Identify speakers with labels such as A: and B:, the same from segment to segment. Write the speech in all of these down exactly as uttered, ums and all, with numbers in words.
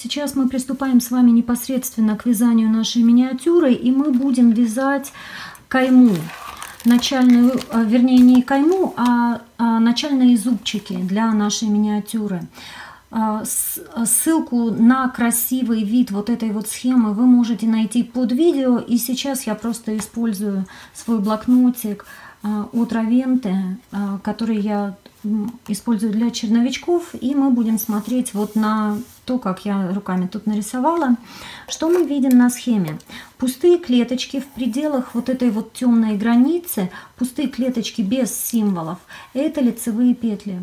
A: Сейчас мы приступаем с вами непосредственно к вязанию нашей миниатюры, и мы будем вязать кайму. Начальную, вернее, не кайму, а, а начальные зубчики для нашей миниатюры. Ссылку на красивый вид вот этой вот схемы вы можете найти под видео. И сейчас я просто использую свой блокнотик от Равенты, который я использую для черновичков. И мы будем смотреть вот на то, как я руками тут нарисовала. Что мы видим на схеме? Пустые клеточки в пределах вот этой вот темной границы, пустые клеточки без символов, это лицевые петли.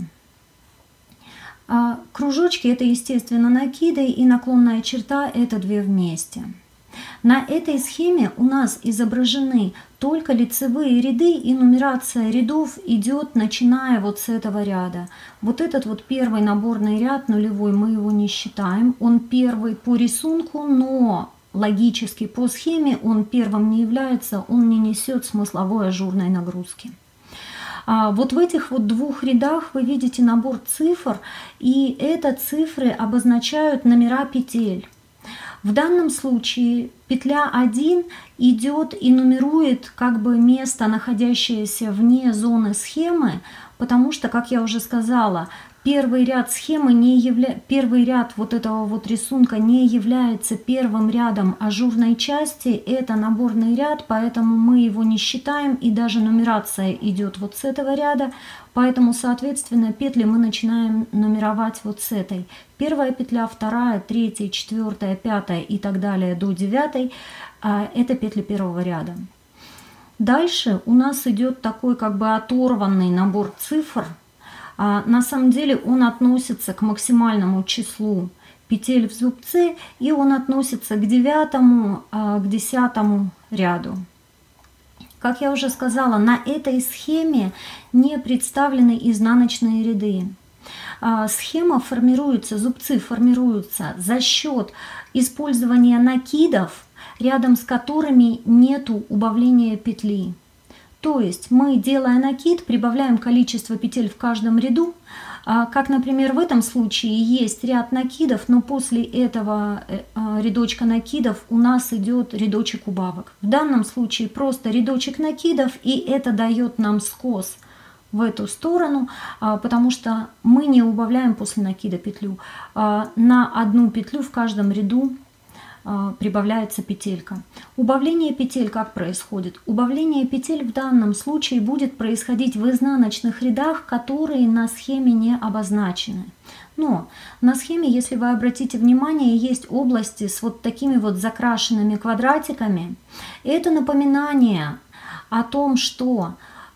A: Кружочки — это, естественно, накиды, и наклонная черта — это две вместе. На этой схеме у нас изображены только лицевые ряды, и нумерация рядов идет, начиная вот с этого ряда. Вот этот вот первый наборный ряд, нулевой, мы его не считаем. Он первый по рисунку, но логически по схеме он первым не является, он не несет смысловой ажурной нагрузки. Вот в этих вот двух рядах вы видите набор цифр, и это цифры обозначают номера петель. В данном случае петля один идет и нумерует как бы место, находящееся вне зоны схемы, потому что, как я уже сказала, первый ряд схемы не явля... первый ряд вот этого вот рисунка не является первым рядом ажурной части, это наборный ряд, поэтому мы его не считаем, и даже нумерация идет вот с этого ряда, поэтому, соответственно, петли мы начинаем нумеровать вот с этой. Первая петля, вторая, третья, четвертая, пятая и так далее до девятой – это петли первого ряда. Дальше у нас идет такой как бы оторванный набор цифр. На самом деле он относится к максимальному числу петель в зубце, и он относится к девятому, к десятому ряду. Как я уже сказала, на этой схеме не представлены изнаночные ряды. Схема формируется, зубцы формируются за счет использования накидов, рядом с которыми нету убавления петли. То есть мы, делая накид, прибавляем количество петель в каждом ряду. Как, например, в этом случае есть ряд накидов, но после этого рядочка накидов у нас идет рядочек убавок. В данном случае просто рядочек накидов, и это дает нам скос в эту сторону, потому что мы не убавляем после накида петлю. На одну петлю в каждом ряду прибавляется петелька. Убавление петель как происходит? Убавление петель в данном случае будет происходить в изнаночных рядах, которые на схеме не обозначены. Но на схеме, если вы обратите внимание, есть области с вот такими вот закрашенными квадратиками. Это напоминание о том, что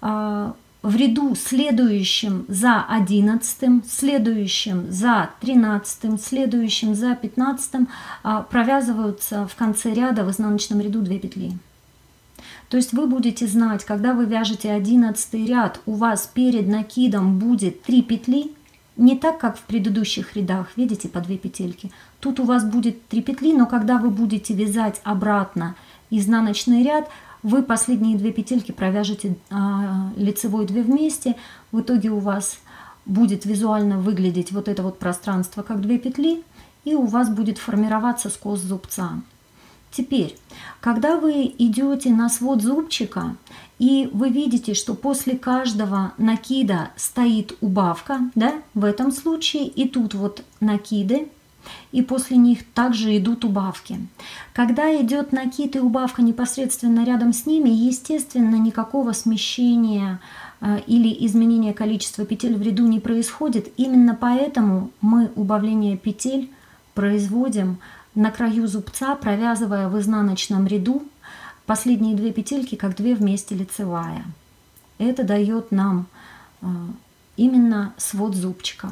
A: в ряду, следующем за одиннадцатым, следующим за тринадцатым, следующим за пятнадцатым, провязываются в конце ряда в изнаночном ряду две петли. То есть вы будете знать, когда вы вяжете одиннадцатый ряд, у вас перед накидом будет три петли, не так, как в предыдущих рядах, видите, по две петельки. Тут у вас будет три петли, но когда вы будете вязать обратно изнаночный ряд, вы последние две петельки провяжете а, лицевой две вместе. В итоге у вас будет визуально выглядеть вот это вот пространство как две петли, и у вас будет формироваться скос зубца. Теперь, когда вы идете на свод зубчика, и вы видите, что после каждого накида стоит убавка, да, в этом случае, и тут вот накиды, и после них также идут убавки. Когда идет накид и убавка непосредственно рядом с ними, естественно, никакого смещения э, или изменения количества петель в ряду не происходит. Именно поэтому мы убавление петель производим на краю зубца, провязывая в изнаночном ряду последние две петельки как две вместе лицевая. Это дает нам э, именно свод зубчика.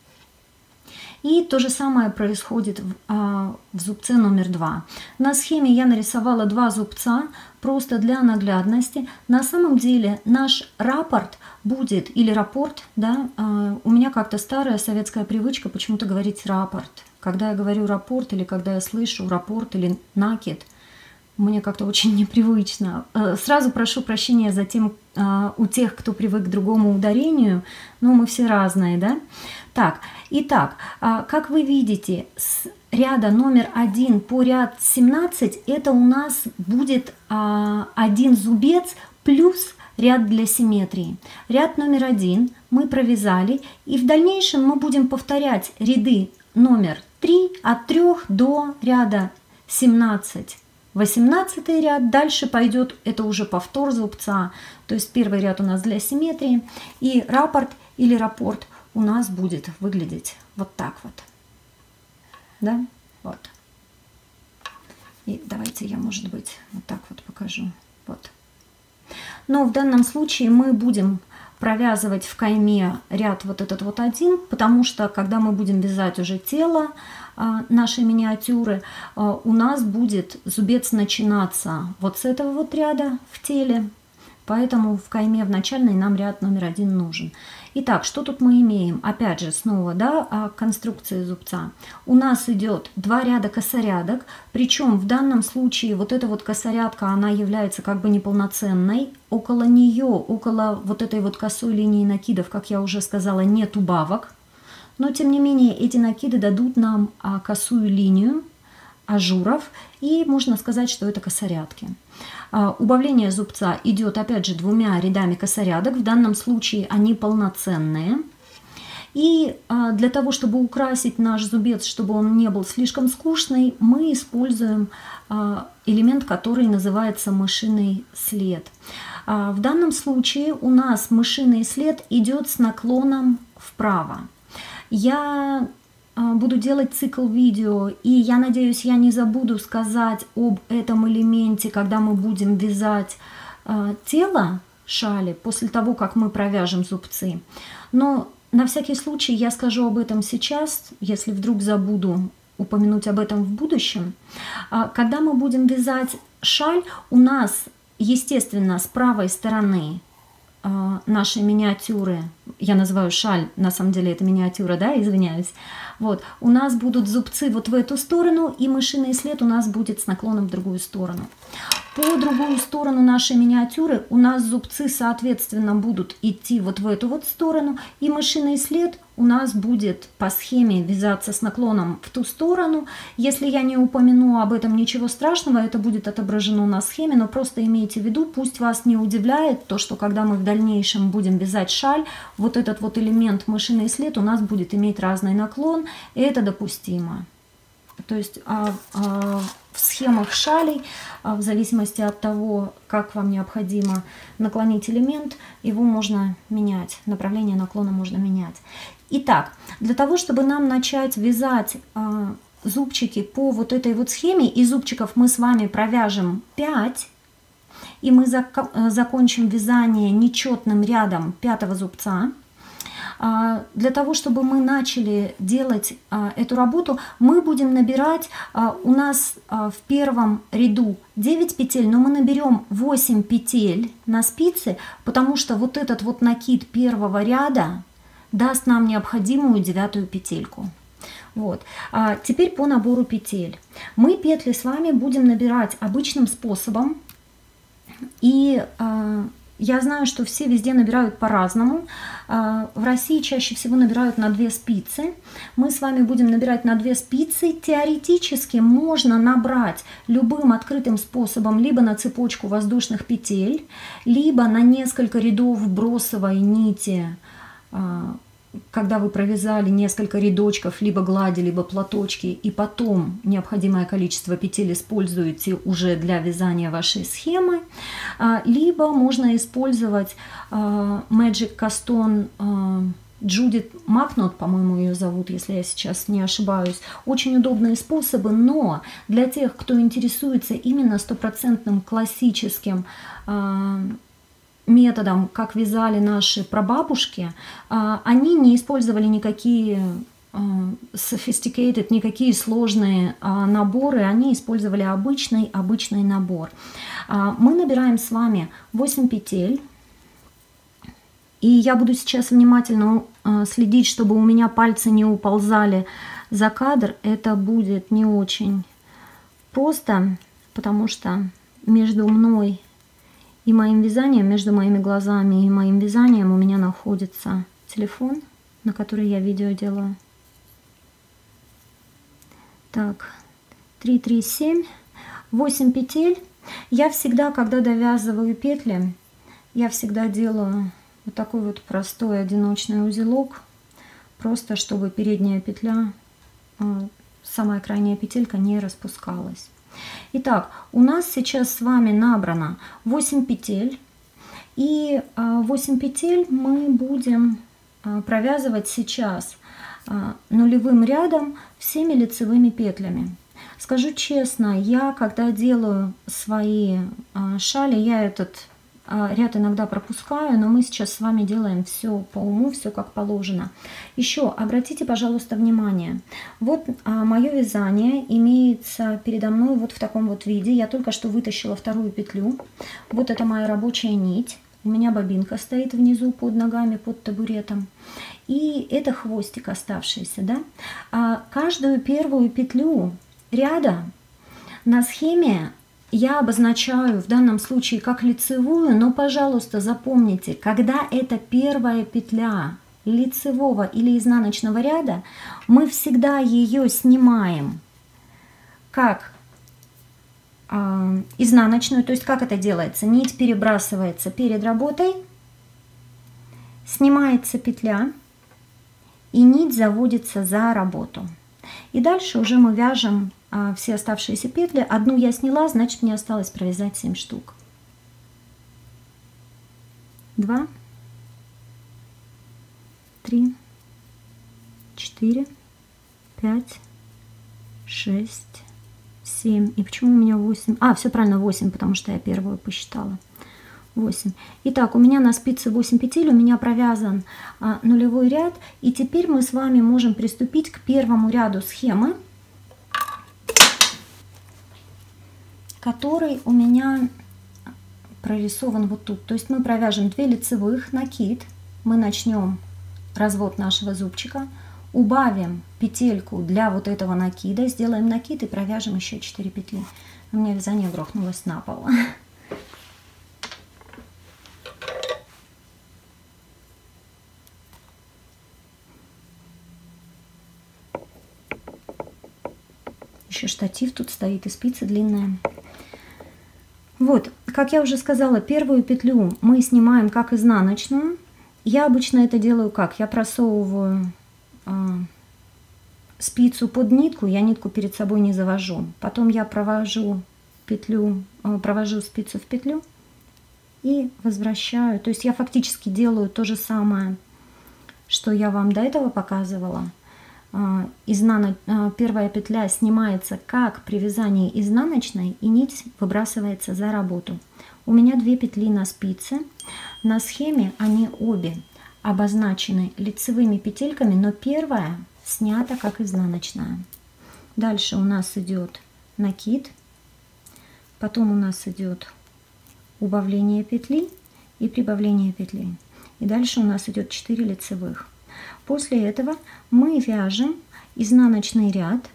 A: И то же самое происходит в, а, в зубце номер два. На схеме я нарисовала два зубца, просто для наглядности. На самом деле наш раппорт будет, или раппорт, да, а, у меня как-то старая советская привычка почему-то говорить раппорт. Когда я говорю раппорт, или когда я слышу раппорт или накид, мне как-то очень непривычно. Сразу прошу прощения за тем, у тех, кто привык к другому ударению, но мы все разные, да? Так, итак, как вы видите, с ряда номер один по ряд семнадцать это у нас будет один зубец плюс ряд для симметрии. Ряд номер один мы провязали, и в дальнейшем мы будем повторять ряды номер три от трёх до ряда семнадцать. восемнадцатый ряд, дальше пойдет, это уже повтор зубца, то есть первый ряд у нас для симметрии, и раппорт или раппорт у нас будет выглядеть вот так вот. Да, вот. И давайте я, может быть, вот так вот покажу. Вот. Но в данном случае мы будем провязывать в кайме ряд вот этот вот один, потому что когда мы будем вязать уже тело нашей миниатюры, у нас будет зубец начинаться вот с этого вот ряда в теле, поэтому в кайме в начальной нам ряд номер один нужен. Итак, что тут мы имеем? Опять же, снова, да, конструкции зубца. У нас идет два ряда косорядок, причем в данном случае вот эта вот косорядка, она является как бы неполноценной. Около нее, около вот этой вот косой линии накидов, как я уже сказала, нет убавок. Но, тем не менее, эти накиды дадут нам а, косую линию ажуров, и можно сказать, что это косорядки. А, убавление зубца идет, опять же, двумя рядами косорядок. В данном случае они полноценные. И а, для того, чтобы украсить наш зубец, чтобы он не был слишком скучный, мы используем а, элемент, который называется мышиный след. А, в данном случае у нас мышиный след идет с наклоном вправо. Я буду делать цикл видео, и я надеюсь, я не забуду сказать об этом элементе, когда мы будем вязать тело шали, после того, как мы провяжем зубцы. Но на всякий случай я скажу об этом сейчас, если вдруг забуду упомянуть об этом в будущем. Когда мы будем вязать шаль, у нас, естественно, с правой стороны нашей миниатюры, я называю шаль, на самом деле это миниатюра, да, извиняюсь, вот, у нас будут зубцы вот в эту сторону, и мышиный след у нас будет с наклоном в другую сторону. По другую сторону нашей миниатюры у нас зубцы, соответственно, будут идти вот в эту вот сторону, и мышиный след у нас будет по схеме вязаться с наклоном в ту сторону. Если я не упомяну об этом, ничего страшного, это будет отображено на схеме, но просто имейте в виду, пусть вас не удивляет то, что когда мы в дальнейшем будем вязать шаль, вот этот вот элемент мышиный след у нас будет иметь разный наклон, и это допустимо. То есть а, а, в схемах шалей, а, в зависимости от того, как вам необходимо наклонить элемент, его можно менять, направление наклона можно менять. Итак, для того, чтобы нам начать вязать а, зубчики по вот этой вот схеме, и зубчиков мы с вами провяжем пять, и мы зак закончим вязание нечетным рядом пятого зубца. Для того, чтобы мы начали делать эту работу, мы будем набирать, у нас в первом ряду девять петель, но мы наберем восемь петель на спице, потому что вот этот вот накид первого ряда даст нам необходимую девятую петельку. Вот. А теперь по набору петель. Мы петли с вами будем набирать обычным способом, и я знаю, что все везде набирают по-разному. В России чаще всего набирают на две спицы. Мы с вами будем набирать на две спицы. Теоретически можно набрать любым открытым способом, либо на цепочку воздушных петель, либо на несколько рядов бросовой нити, когда вы провязали несколько рядочков, либо глади, либо платочки, и потом необходимое количество петель используете уже для вязания вашей схемы, либо можно использовать Magic Caston Judith Макнот, по-моему, ее зовут, если я сейчас не ошибаюсь. Очень удобные способы, но для тех, кто интересуется именно стопроцентным классическим методом, как вязали наши прабабушки, они не использовали никакие sophisticated, никакие сложные наборы, они использовали обычный, обычный набор. Мы набираем с вами восемь петель, и я буду сейчас внимательно следить, чтобы у меня пальцы не уползали за кадр, это будет не очень просто. потому что между мной и моим вязанием, между моими глазами и моим вязанием у меня находится телефон, на который я видео делаю. Так, три, три, семь, восемь петель. Я всегда, когда довязываю петли, я всегда делаю вот такой вот простой одиночный узелок, просто чтобы передняя петля, самая крайняя петелька не распускалась. Итак, у нас сейчас с вами набрано восемь петель, и восемь петель мы будем провязывать сейчас нулевым рядом всеми лицевыми петлями. Скажу честно, я когда делаю свои шали, я этот ряд иногда пропускаю, но мы сейчас с вами делаем все по уму, все как положено. Еще обратите, пожалуйста, внимание. Вот а, мое вязание имеется передо мной вот в таком вот виде. Я только что вытащила вторую петлю. Вот это моя рабочая нить. У меня бобинка стоит внизу под ногами, под табуретом. И это хвостик оставшийся, да? А каждую первую петлю ряда на схеме я обозначаю в данном случае как лицевую, но, пожалуйста, запомните, когда это первая петля лицевого или изнаночного ряда, мы всегда ее снимаем как э, изнаночную, то есть как это делается? Нить перебрасывается перед работой, снимается петля, и нить заводится за работу. И дальше уже мы вяжем а, все оставшиеся петли. Одну я сняла, значит мне осталось провязать семь штук. Два, три, четыре, пять, шесть, семь. И почему у меня восемь? А, все правильно, восемь, потому что я первую посчитала. восемь. Итак, у меня на спице восемь петель, у меня провязан а, нулевой ряд. И теперь мы с вами можем приступить к первому ряду схемы, который у меня прорисован вот тут. То есть мы провяжем две лицевых, накид. Мы начнем развод нашего зубчика, убавим петельку для вот этого накида, сделаем накид и провяжем еще четыре петли. У меня вязание грохнулось на пол. Еще штатив тут стоит и спицы длинные. Вот, как я уже сказала, первую петлю мы снимаем как изнаночную. Я обычно это делаю как? Я просовываю э, спицу под нитку, я нитку перед собой не завожу. Потом я провожу петлю, э, провожу спицу в петлю и возвращаю. То есть я фактически делаю то же самое, что я вам до этого показывала. Изнано... Первая петля снимается как при вязании изнаночной, и нить выбрасывается за работу. У меня две петли на спице. На схеме они обе обозначены лицевыми петельками, но первая снята как изнаночная. Дальше у нас идет накид, потом у нас идет убавление петли и прибавление петли. И дальше у нас идет четыре лицевых. После этого мы вяжем изнаночный ряд.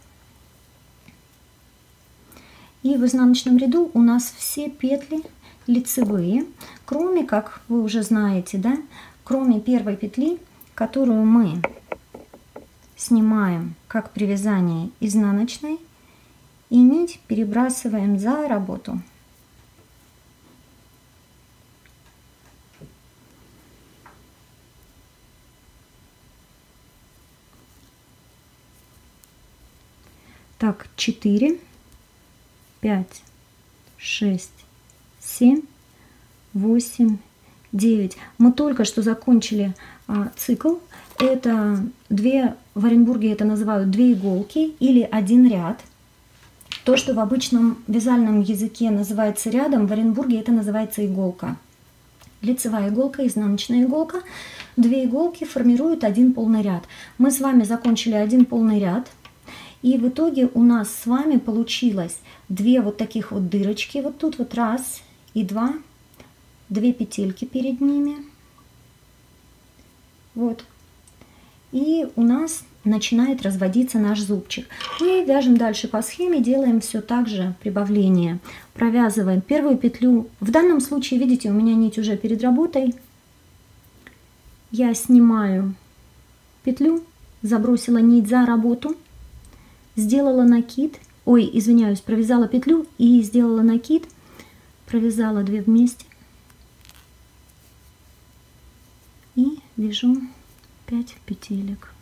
A: И в изнаночном ряду у нас все петли лицевые, кроме, как вы уже знаете, да, кроме первой петли, которую мы снимаем как при вязании изнаночной, и нить перебрасываем за работу. Так, четыре, пять, шесть, семь, восемь, девять. Мы только что закончили а, цикл. Это две, в Оренбурге это называют две иголки или один ряд. То, что в обычном вязальном языке называется рядом, в Оренбурге это называется иголка. Лицевая иголка, изнаночная иголка. Две иголки формируют один полный ряд. Мы с вами закончили один полный ряд. И в итоге у нас с вами получилось две вот таких вот дырочки. Вот тут вот раз и два. Две петельки перед ними. Вот. И у нас начинает разводиться наш зубчик. И вяжем дальше по схеме, делаем все так же прибавление. Провязываем первую петлю. В данном случае, видите, у меня нить уже перед работой. Я снимаю петлю, забросила нить за работу, сделала накид, ой, извиняюсь, провязала петлю и сделала накид, провязала две вместе и вяжу пять петелек.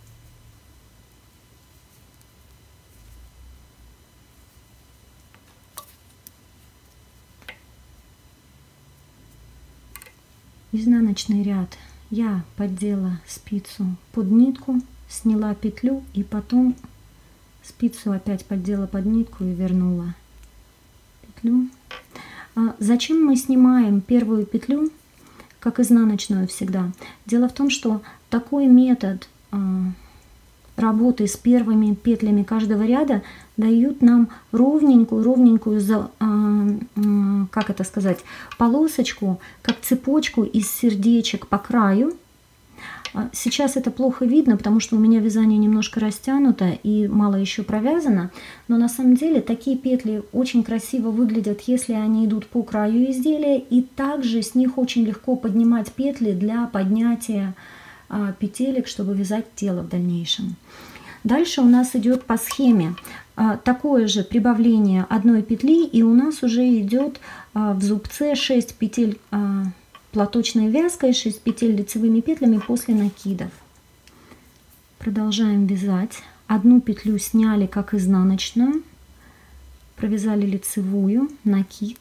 A: Изнаночный ряд я поддела спицу под нитку, сняла петлю и потом спицу опять поддела под нитку и вернула петлю. А зачем мы снимаем первую петлю, как изнаночную всегда? Дело в том, что такой метод а, работы с первыми петлями каждого ряда дают нам ровненькую, ровненькую, за, а, а, как это сказать, полосочку, как цепочку из сердечек по краю. Сейчас это плохо видно, потому что у меня вязание немножко растянуто и мало еще провязано, но на самом деле такие петли очень красиво выглядят, если они идут по краю изделия, и также с них очень легко поднимать петли для поднятия а, петелек, чтобы вязать тело в дальнейшем. Дальше у нас идет по схеме а, такое же прибавление одной петли, и у нас уже идет а, в зубце шесть петель а, платочной вязкой, шесть петель лицевыми петлями после накидов. Продолжаем вязать. Одну петлю сняли как изнаночную, провязали лицевую, накид,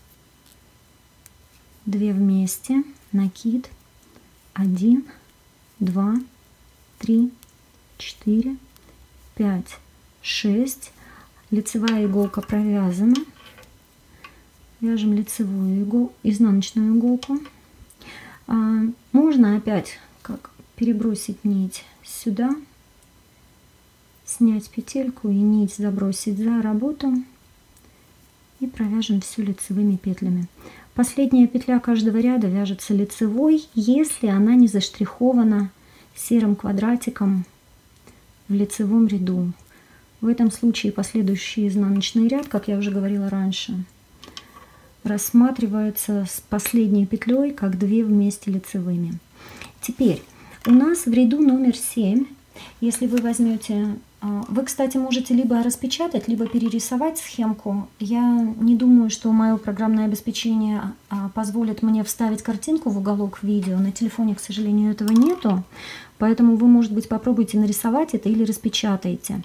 A: две вместе, накид, один, два, три, четыре, пять, шесть. Лицевая иголка провязана. Вяжем лицевую иголку, изнаночную иголку. А, можно опять как перебросить нить сюда, снять петельку и нить забросить за работу и провяжем все лицевыми петлями. Последняя петля каждого ряда вяжется лицевой, если она не заштрихована серым квадратиком в лицевом ряду. В этом случае последующий изнаночный ряд, как я уже говорила раньше, рассматривается с последней петлей как две вместе лицевыми. Теперь у нас в ряду номер семь, если вы возьмете, вы, кстати, можете либо распечатать, либо перерисовать схемку. Я не думаю, что мое программное обеспечение позволит мне вставить картинку в уголок видео. На телефоне, к сожалению, этого нету, поэтому вы, может быть, попробуйте нарисовать это или распечатайте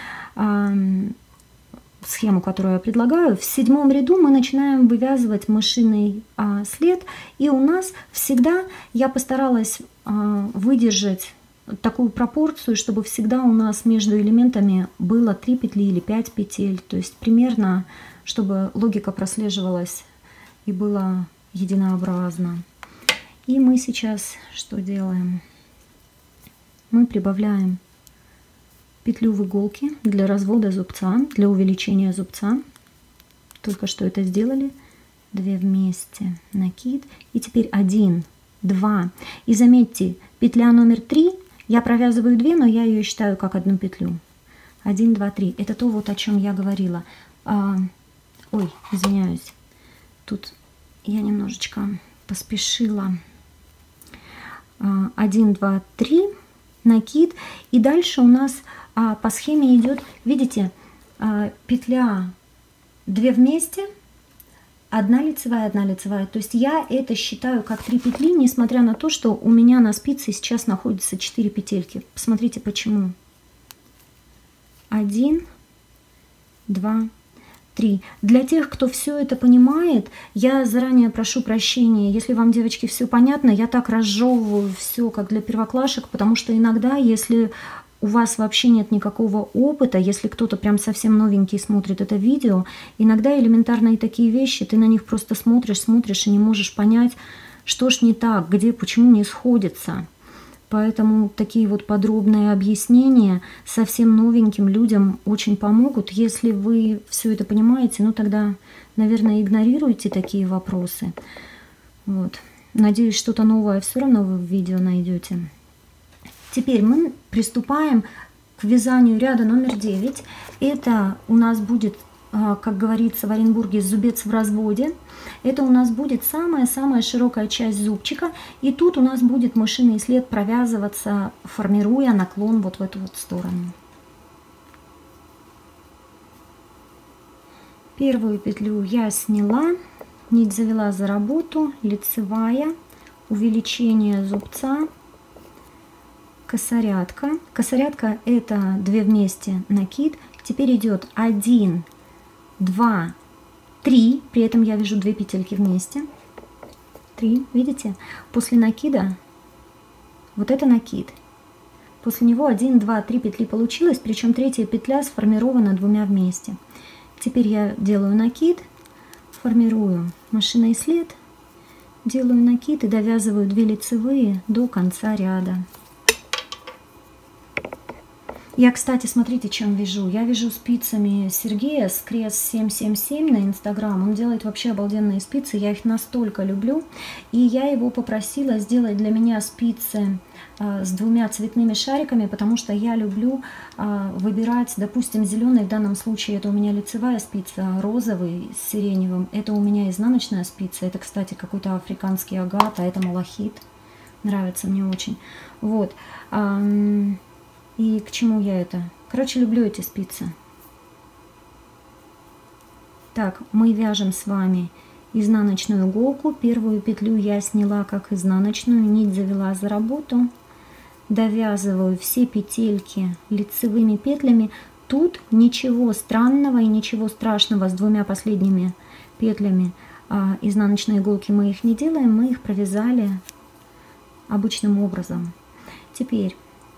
A: схему, которую я предлагаю. В седьмом ряду мы начинаем вывязывать мышиный а, след, и у нас всегда я постаралась а, выдержать такую пропорцию, чтобы всегда у нас между элементами было три петли или пять петель, то есть примерно, чтобы логика прослеживалась и была единообразна. И мы сейчас что делаем? Мы прибавляем петлю в иголке для развода зубца, для увеличения зубца. Только что это сделали. Две вместе, накид. И теперь один, два. И заметьте, петля номер три, я провязываю две, но я ее считаю как одну петлю. Один, два, три. Это то, вот о чем я говорила. А, ой, извиняюсь. Тут я немножечко поспешила. А, один, два, три. Накид. И дальше у нас а, по схеме идет, видите, а, петля две вместе, одна лицевая, одна лицевая. То есть я это считаю как три петли, несмотря на то, что у меня на спице сейчас находится четыре петельки. Посмотрите, почему. Один, два, три. Для тех, кто все это понимает, я заранее прошу прощения. Если вам, девочки, все понятно, я так разжевываю все, как для первоклашек, потому что иногда, если у вас вообще нет никакого опыта, если кто-то прям совсем новенький смотрит это видео, иногда элементарные такие вещи, ты на них просто смотришь, смотришь и не можешь понять, что ж не так, где, почему не сходится. Поэтому такие вот подробные объяснения совсем новеньким людям очень помогут. Если вы все это понимаете, ну тогда, наверное, игнорируйте такие вопросы. Вот. Надеюсь, что-то новое все равно вы в видео найдете. Теперь мы приступаем к вязанию ряда номер девять. Это у нас будет, как говорится в Оренбурге, зубец в разводе. Это у нас будет самая-самая широкая часть зубчика. И тут у нас будет мышиный след провязываться, формируя наклон вот в эту вот сторону. Первую петлю я сняла, нить завела за работу, лицевая, увеличение зубца, косорядка. Косорядка — это две вместе накид. Теперь идет один, два, три. При этом я вяжу две петельки вместе. три, видите? После накида вот это накид. После него один, два, три петли получилось, причем третья петля сформирована двумя вместе. Теперь я делаю накид, формирую мышиный след, делаю накид и довязываю две лицевые до конца ряда. Я, кстати, смотрите, чем вяжу. Я вяжу спицами Сергея с Крест семь семь семь на Инстаграм. Он делает вообще обалденные спицы, я их настолько люблю. И я его попросила сделать для меня спицы а, с двумя цветными шариками, потому что я люблю а, выбирать, допустим, зеленый, в данном случае это у меня лицевая спица, розовый с сиреневым, это у меня изнаночная спица. Это, кстати, какой-то африканский агат, а это малахит. Нравится мне очень. Вот. И к чему я это? Короче, люблю эти спицы. Так, мы вяжем с вами изнаночную иголку. Первую петлю я сняла как изнаночную, нить завела за работу. Довязываю все петельки лицевыми петлями. Тут ничего странного и ничего страшного с двумя последними петлями а, изнаночной иголки мы их не делаем, мы их провязали обычным образом. Теперь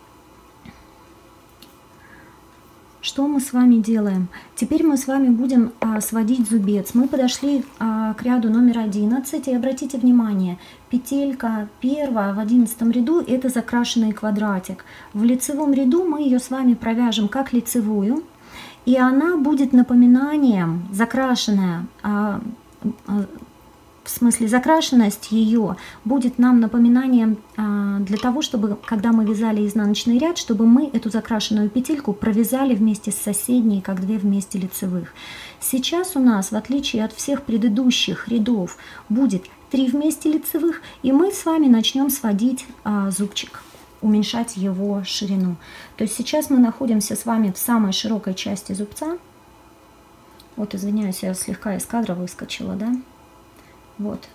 A: что мы с вами делаем? Теперь мы с вами будем а, сводить зубец. Мы подошли а, к ряду номер одиннадцать. И обратите внимание, петелька первая в одиннадцатом ряду – это закрашенный квадратик. В лицевом ряду мы ее с вами провяжем как лицевую. И она будет напоминанием, закрашенная, а, а, в смысле закрашенность ее будет нам напоминанием а, для того, чтобы, когда мы вязали изнаночный ряд, чтобы мы эту закрашенную петельку провязали вместе с соседней, как две вместе лицевых. Сейчас у нас, в отличие от всех предыдущих рядов, будет три вместе лицевых, и мы с вами начнем сводить а, зубчик, уменьшать его ширину. То есть сейчас мы находимся с вами в самой широкой части зубца. Вот, извиняюсь, я слегка из кадра выскочила, да? Вот.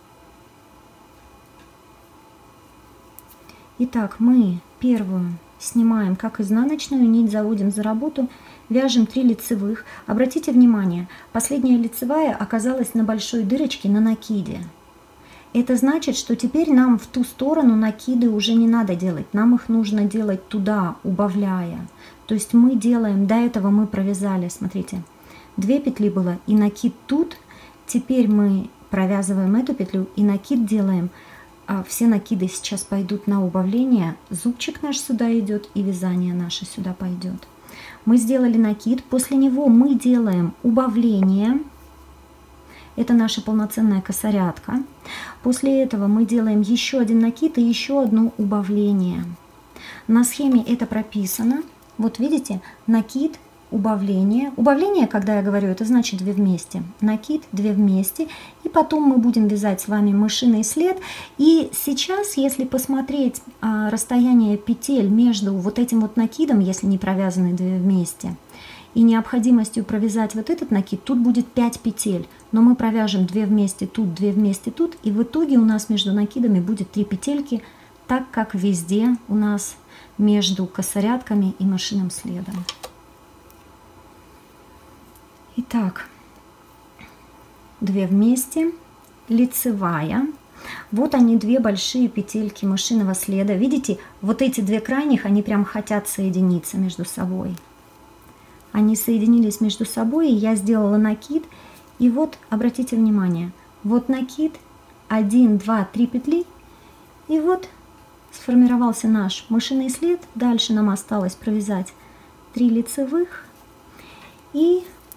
A: Итак, мы первую снимаем как изнаночную, нить заводим за работу, вяжем три лицевых. Обратите внимание, последняя лицевая оказалась на большой дырочке на накиде. Это значит, что теперь нам в ту сторону накиды уже не надо делать, нам их нужно делать туда, убавляя. То есть мы делаем, до этого мы провязали, смотрите, две петли было и накид тут, теперь мы провязываем эту петлю и накид делаем. А все накиды сейчас пойдут на убавление. Зубчик наш сюда идет и вязание наше сюда пойдет. Мы сделали накид. После него мы делаем убавление. Это наша полноценная косорядка. После этого мы делаем еще один накид и еще одно убавление. На схеме это прописано. Вот видите, накид, убавление. Убавление, когда я говорю, это значит две вместе. Накид, две вместе. И потом мы будем вязать с вами мышиный след. И сейчас, если посмотреть а, расстояние петель между вот этим вот накидом, если не провязаны две вместе, и необходимостью провязать вот этот накид, тут будет пять петель. Но мы провяжем две вместе тут, две вместе тут. И в итоге у нас между накидами будет три петельки, так как везде у нас между косорядками и мышиным следом. Итак, две вместе, лицевая. Вот они, две большие петельки мышиного следа. Видите, вот эти две крайних, они прям хотят соединиться между собой. Они соединились между собой, и я сделала накид. И вот, обратите внимание, вот накид, один, два, три петли. И вот сформировался наш мышиный след. Дальше нам осталось провязать три лицевых и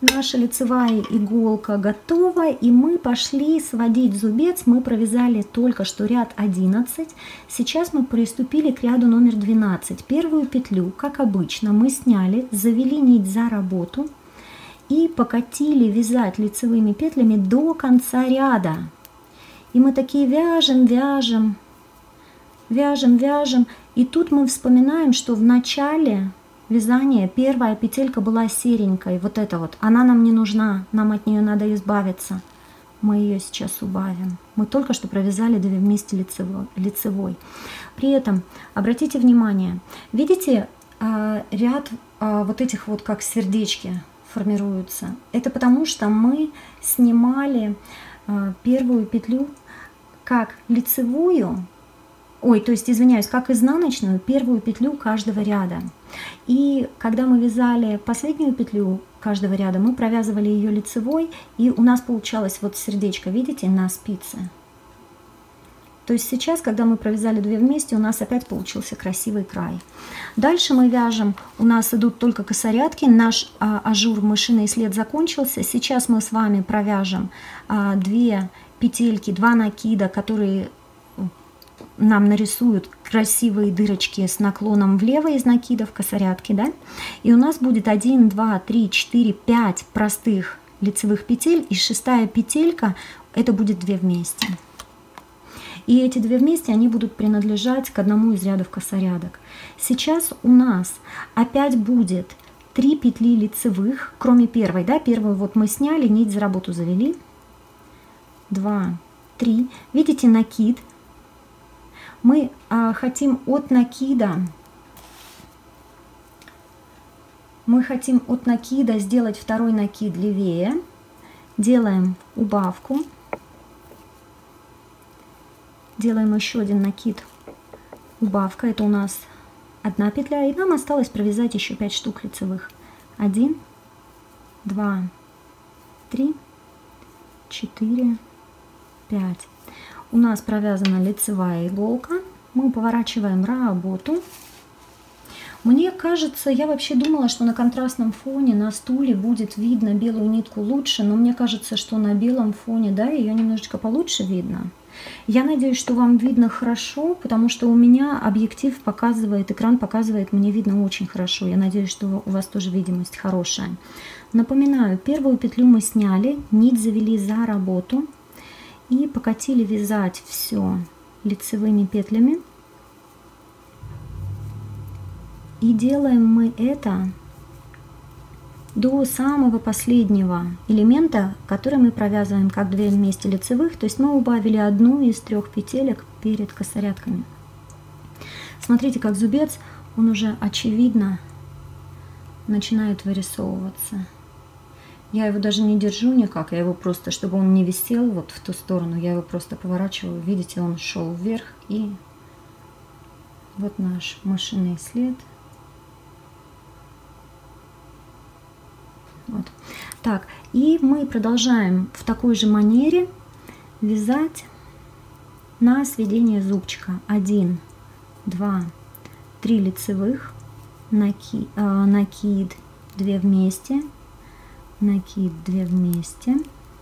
A: Наша лицевая иголка готова, и мы пошли сводить зубец. Мы провязали только что ряд одиннадцать. Сейчас мы приступили к ряду номер двенадцать. Первую петлю, как обычно, мы сняли, завели нить за работу и покатили вязать лицевыми петлями до конца ряда. И мы такие вяжем, вяжем, вяжем, вяжем. И тут мы вспоминаем, что в начале вязания первая петелька была серенькой, вот эта вот, она нам не нужна, нам от нее надо избавиться. Мы ее сейчас убавим. Мы только что провязали две вместе лицевой. лицевой. При этом обратите внимание, видите э, ряд э, вот этих вот как сердечки формируются. Это потому что мы снимали э, первую петлю как лицевую, ой, то есть, извиняюсь, как изнаночную первую петлю каждого ряда. И когда мы вязали последнюю петлю каждого ряда, мы провязывали ее лицевой, и у нас получалось вот сердечко, видите, на спице. То есть сейчас, когда мы провязали две вместе, у нас опять получился красивый край. Дальше мы вяжем, у нас идут только косорядки, наш а, ажур мышиный след закончился. Сейчас мы с вами провяжем а, две петельки, два накида, которые нам нарисуют красивые дырочки с наклоном влево из накидов, косорядки, да? И у нас будет один, два, три, четыре, пять простых лицевых петель, и шестая петелька, это будет две вместе. И эти две вместе, они будут принадлежать к одному из рядов косорядок. Сейчас у нас опять будет три петли лицевых, кроме первой, да? Первую вот мы сняли, нить за работу завели. Два, три. Видите, накид. Мы а, хотим от накида, мы хотим от накида сделать второй накид левее. Делаем убавку. Делаем еще один накид, убавка. Это у нас одна петля. И нам осталось провязать еще пять штук лицевых. Один, два, три, четыре, пять. У нас провязана лицевая иголка. Мы поворачиваем работу. Мне кажется, я вообще думала, что на контрастном фоне на стуле будет видно белую нитку лучше, но мне кажется, что на белом фоне, да, ее немножечко получше видно. Я надеюсь, что вам видно хорошо, потому что у меня объектив показывает, экран показывает, мне видно очень хорошо. Я надеюсь, что у вас тоже видимость хорошая. Напоминаю, первую петлю мы сняли, нить завели за работу. И покатили вязать все лицевыми петлями. И делаем мы это до самого последнего элемента, который мы провязываем как две вместе лицевых. То есть мы убавили одну из трех петелек перед косорядками. Смотрите, как зубец, он уже очевидно начинает вырисовываться. Я его даже не держу никак, я его просто, чтобы он не висел вот в ту сторону, я его просто поворачиваю. Видите, он шел вверх, и вот наш мышиный след. Вот. Так, и мы продолжаем в такой же манере вязать на сведение зубчика. Один, два, три лицевых, накид, э, накид две вместе. Накид две вместе,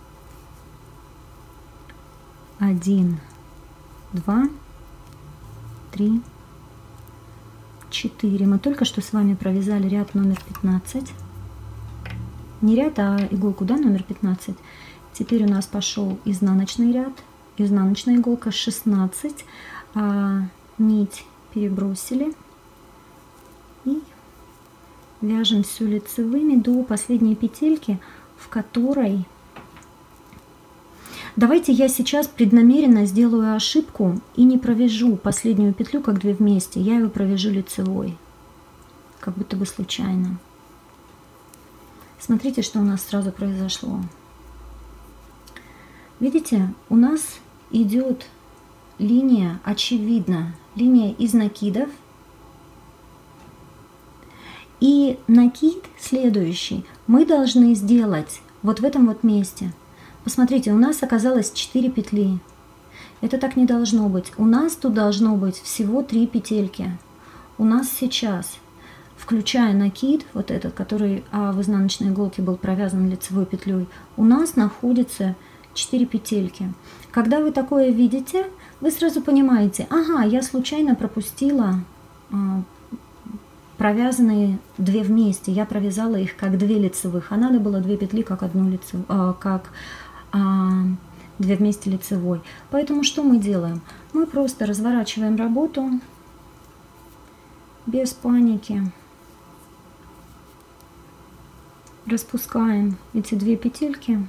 A: один, два, три, четыре. Мы только что с вами провязали ряд номер пятнадцать. Не ряд, а иголку, да, номер пятнадцать. Теперь у нас пошел изнаночный ряд, изнаночная иголка шестнадцать, а нить перебросили и вяжем все лицевыми до последней петельки, в которой... Давайте я сейчас преднамеренно сделаю ошибку и не провяжу последнюю петлю как две вместе. Я ее провяжу лицевой, как будто бы случайно. Смотрите, что у нас сразу произошло. Видите, у нас идет линия, очевидно, линия из накидов. И накид следующий мы должны сделать вот в этом вот месте. Посмотрите, у нас оказалось четыре петли. Это так не должно быть. У нас тут должно быть всего три петельки. У нас сейчас в включая накид, вот этот, который а, в изнаночной иголке был провязан лицевой петлей, у нас находится четыре петельки. Когда вы такое видите, вы сразу понимаете, ага, я случайно пропустила а, провязанные две вместе, я провязала их как две лицевых, а надо было две петли как одну лицевую, а, как а, две вместе лицевой. Поэтому что мы делаем? Мы просто разворачиваем работу без паники, распускаем эти две петельки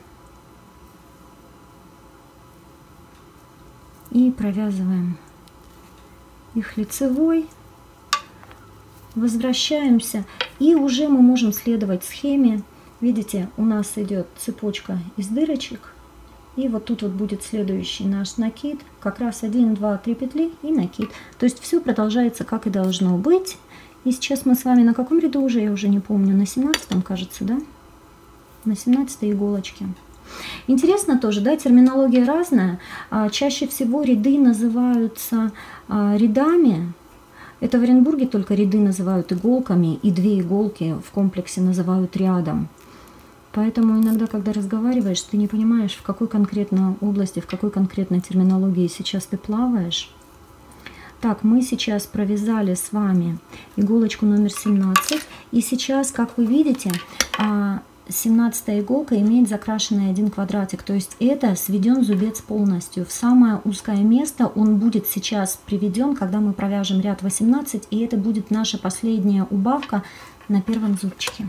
A: и провязываем их лицевой, возвращаемся, и уже мы можем следовать схеме. Видите, у нас идет цепочка из дырочек, и вот тут вот будет следующий наш накид, как раз один, два, три петли и накид. То есть все продолжается как и должно быть. И сейчас мы с вами на каком ряду уже, я уже не помню, на семнадцатом, кажется, да? На семнадцатой иголочке. Интересно тоже, да, терминология разная. Чаще всего ряды называются рядами. Это в Оренбурге только ряды называют иголками, и две иголки в комплексе называют рядом. Поэтому иногда, когда разговариваешь, ты не понимаешь, в какой конкретной области, в какой конкретной терминологии сейчас ты плаваешь. Так, мы сейчас провязали с вами иголочку номер семнадцать. И сейчас, как вы видите, семнадцатая иголка имеет закрашенный один квадратик. То есть это сведен зубец полностью. В самое узкое место он будет сейчас приведен, когда мы провяжем ряд восемнадцать. И это будет наша последняя убавка на первом зубчике.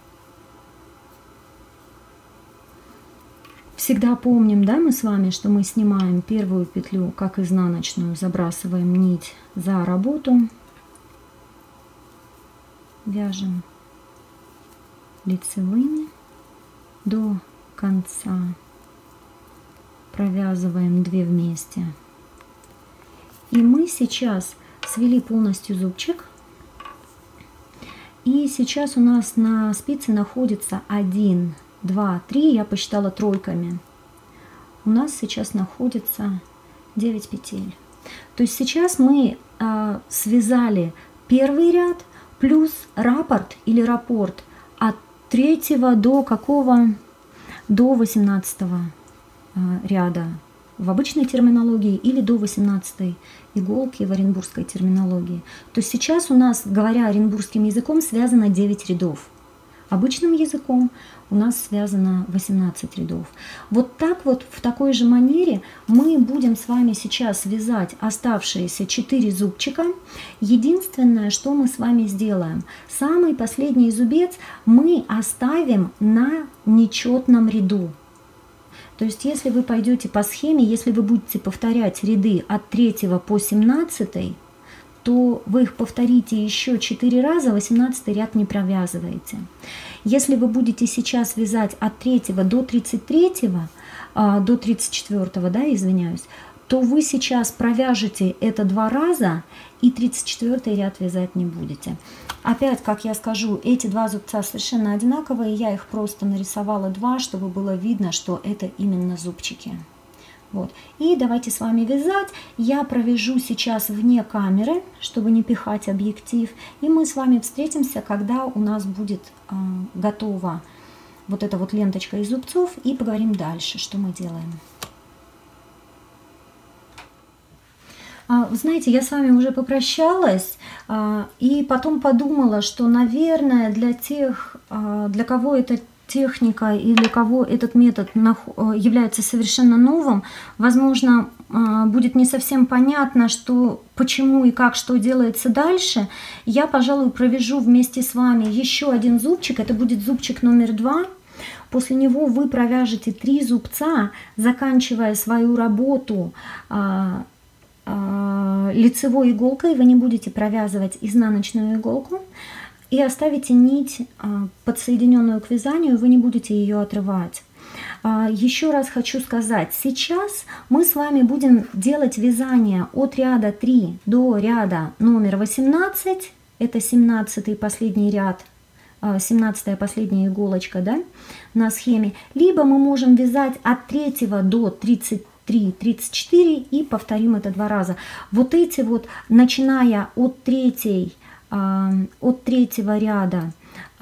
A: Всегда помним, да, мы с вами, что мы снимаем первую петлю как изнаночную, забрасываем нить за работу, вяжем лицевыми до конца, провязываем две вместе. И мы сейчас свели полностью зубчик. И сейчас у нас на спице находится один, два, три, я посчитала тройками. У нас сейчас находится девять петель. То есть сейчас мы а, связали первый ряд плюс раппорт или раппорт от третьего до какого? До восемнадцатого а, ряда в обычной терминологии или до восемнадцатой иголки в оренбургской терминологии. То есть сейчас у нас, говоря оренбургским языком, связано девять рядов. Обычным языком у нас связано восемнадцать рядов. Вот так вот, в такой же манере мы будем с вами сейчас вязать оставшиеся четыре зубчика. Единственное, что мы с вами сделаем, самый последний зубец мы оставим на нечетном ряду. То есть если вы пойдете по схеме, если вы будете повторять ряды от третьего по семнадцатый, то вы их повторите еще четыре раза, восемнадцатый ряд не провязываете. Если вы будете сейчас вязать от третьего до тридцать третьего, до тридцать четвёртого, да, извиняюсь, то вы сейчас провяжете это два раза и тридцать четвёртый ряд вязать не будете. Опять, как я скажу, эти два зубца совершенно одинаковые, я их просто нарисовала два, чтобы было видно, что это именно зубчики. Вот. И давайте с вами вязать. Я провяжу сейчас вне камеры, чтобы не пихать объектив. И мы с вами встретимся, когда у нас будет э, готова вот эта вот ленточка из зубцов. И поговорим дальше, что мы делаем. А, вы знаете, я с вами уже попрощалась. А, и потом подумала, что, наверное, для тех, а, для кого это техника и для кого этот метод является совершенно новым, возможно, будет не совсем понятно, что, почему и как, что делается дальше. Я, пожалуй, провяжу вместе с вами еще один зубчик, это будет зубчик номер два. После него вы провяжете три зубца, заканчивая свою работу а, а, лицевой иголкой, вы не будете провязывать изнаночную иголку. И оставите нить подсоединенную к вязанию, вы не будете ее отрывать. Еще раз хочу сказать, сейчас мы с вами будем делать вязание от ряда три до ряда номер восемнадцать. Это семнадцатый последний ряд, семнадцатая последняя иголочка, да, на схеме. Либо мы можем вязать от третьего до тридцать три, тридцать четыре и повторим это два раза. Вот эти вот, начиная от третьей от третьего ряда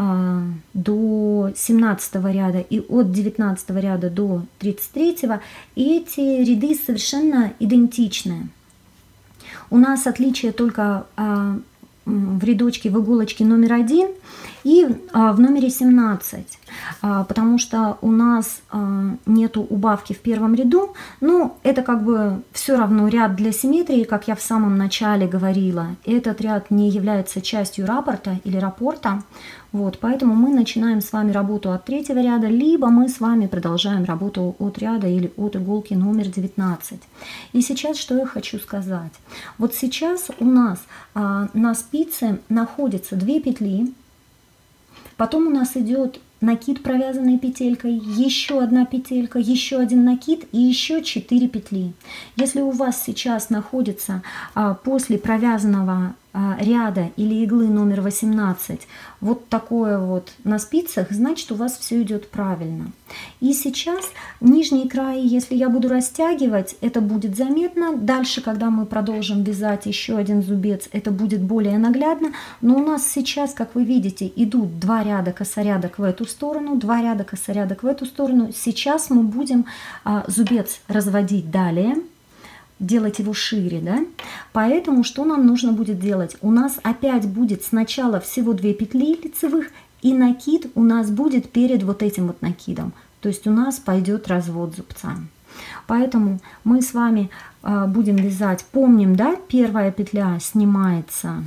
A: до семнадцатого ряда и от девятнадцатого ряда до тридцать третьего, эти ряды совершенно идентичны. У нас отличие только в рядочке, в иголочке номер один и в номере семнадцать, потому что у нас нету убавки в первом ряду, но это как бы все равно ряд для симметрии, как я в самом начале говорила. Этот ряд не является частью раппорта или раппорта, вот, поэтому мы начинаем с вами работу от третьего ряда, либо мы с вами продолжаем работу от ряда или от иголки номер девятнадцать. И сейчас что я хочу сказать. Вот сейчас у нас а, на спице находятся две петли, потом у нас идет накид, провязанный петелькой, еще одна петелька, еще один накид и еще четыре петли. Если у вас сейчас находится а, после провязанного а, ряда или иглы номер восемнадцать вот такое вот на спицах, значит у вас все идет правильно. И сейчас нижний край, если я буду растягивать, это будет заметно. Дальше, когда мы продолжим вязать еще один зубец, это будет более наглядно. Но у нас сейчас, как вы видите, идут два ряда косорядок в эту сторону, два ряда косорядок в эту сторону. Сейчас мы будем а, зубец разводить далее, делать его шире, да? Поэтому что нам нужно будет делать? У нас опять будет сначала всего две петли лицевых, и накид у нас будет перед вот этим вот накидом. То есть у нас пойдет развод зубца. Поэтому мы с вами а, будем вязать. Помним, да, первая петля снимается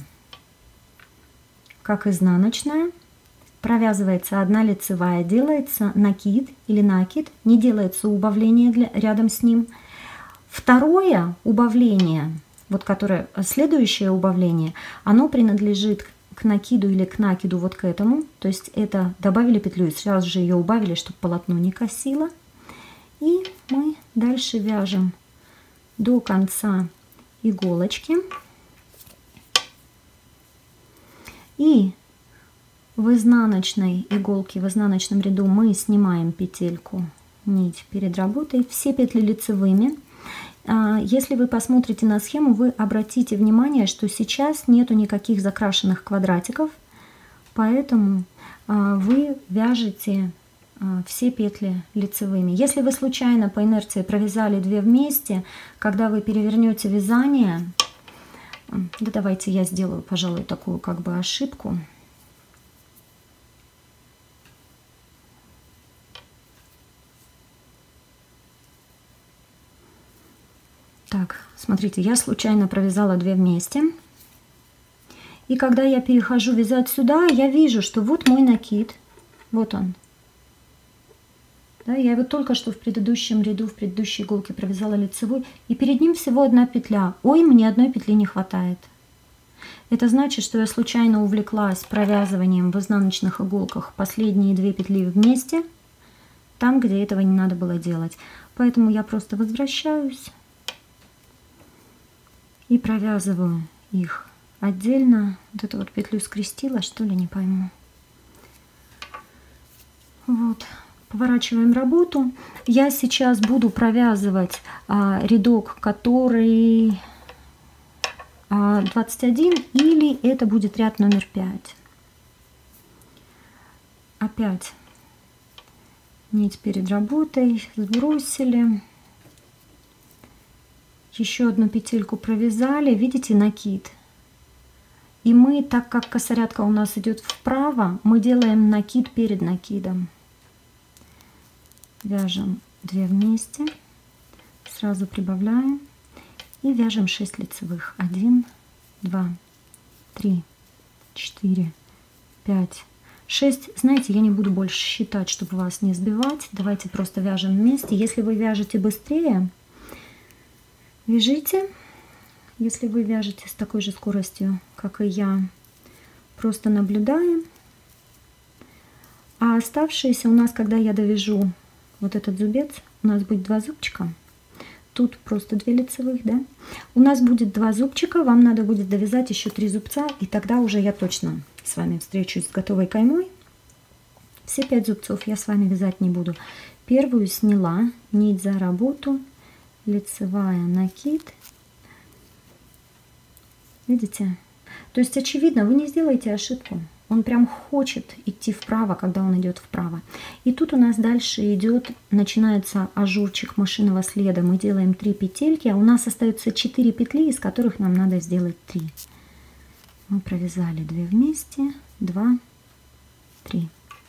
A: как изнаночная. Провязывается одна лицевая, делается накид или накид, не делается убавление для, рядом с ним. Второе убавление, вот которое следующее убавление, оно принадлежит к накиду или к накиду вот к этому. То есть это добавили петлю и сразу же ее убавили, чтобы полотно не косило. И мы дальше вяжем до конца иголочки. И в изнаночной иголке, в изнаночном ряду мы снимаем петельку, нить перед работой, все петли лицевыми. Если вы посмотрите на схему, вы обратите внимание, что сейчас нету никаких закрашенных квадратиков, поэтому вы вяжете все петли лицевыми. Если вы случайно по инерции провязали две вместе, когда вы перевернете вязание, да давайте я сделаю, пожалуй, такую как бы ошибку. Так, смотрите, я случайно провязала две вместе. И когда я перехожу вязать сюда, я вижу, что вот мой накид. Вот он. Да, я его только что в предыдущем ряду, в предыдущей иголке провязала лицевой. И перед ним всего одна петля. Ой, мне одной петли не хватает. Это значит, что я случайно увлеклась провязыванием в изнаночных иголках последние две петли вместе. Там, где этого не надо было делать. Поэтому я просто возвращаюсь. И провязываю их отдельно. Вот эту вот петлю скрестила, что ли, не пойму. Вот. Поворачиваем работу. Я сейчас буду провязывать а, рядок, который а, двадцать один, или это будет ряд номер пять. Опять нить перед работой, сбросили. Еще одну петельку провязали, видите, накид. И мы, так как косорядка у нас идет вправо, мы делаем накид перед накидом. Вяжем две вместе, сразу прибавляем и вяжем шесть лицевых. один, два, три, четыре, пять, шесть. Знаете, я не буду больше считать, чтобы вас не сбивать. Давайте просто вяжем вместе. Если вы вяжете быстрее, вяжите. Если вы вяжете с такой же скоростью, как и я, просто наблюдаем. А оставшиеся у нас, когда я довяжу вот этот зубец, у нас будет два зубчика. Тут просто две лицевых, да? У нас будет два зубчика, вам надо будет довязать еще три зубца, и тогда уже я точно с вами встречусь с готовой каймой. Все пять зубцов я с вами вязать не буду. Первую сняла, нить за работу, лицевая, накид. Видите? То есть, очевидно, вы не сделаете ошибку. Он прям хочет идти вправо, когда он идет вправо. И тут у нас дальше идет, начинается ажурчик мышиного следа. Мы делаем три петельки, а у нас остается четыре петли, из которых нам надо сделать три. Мы провязали две вместе, два, три.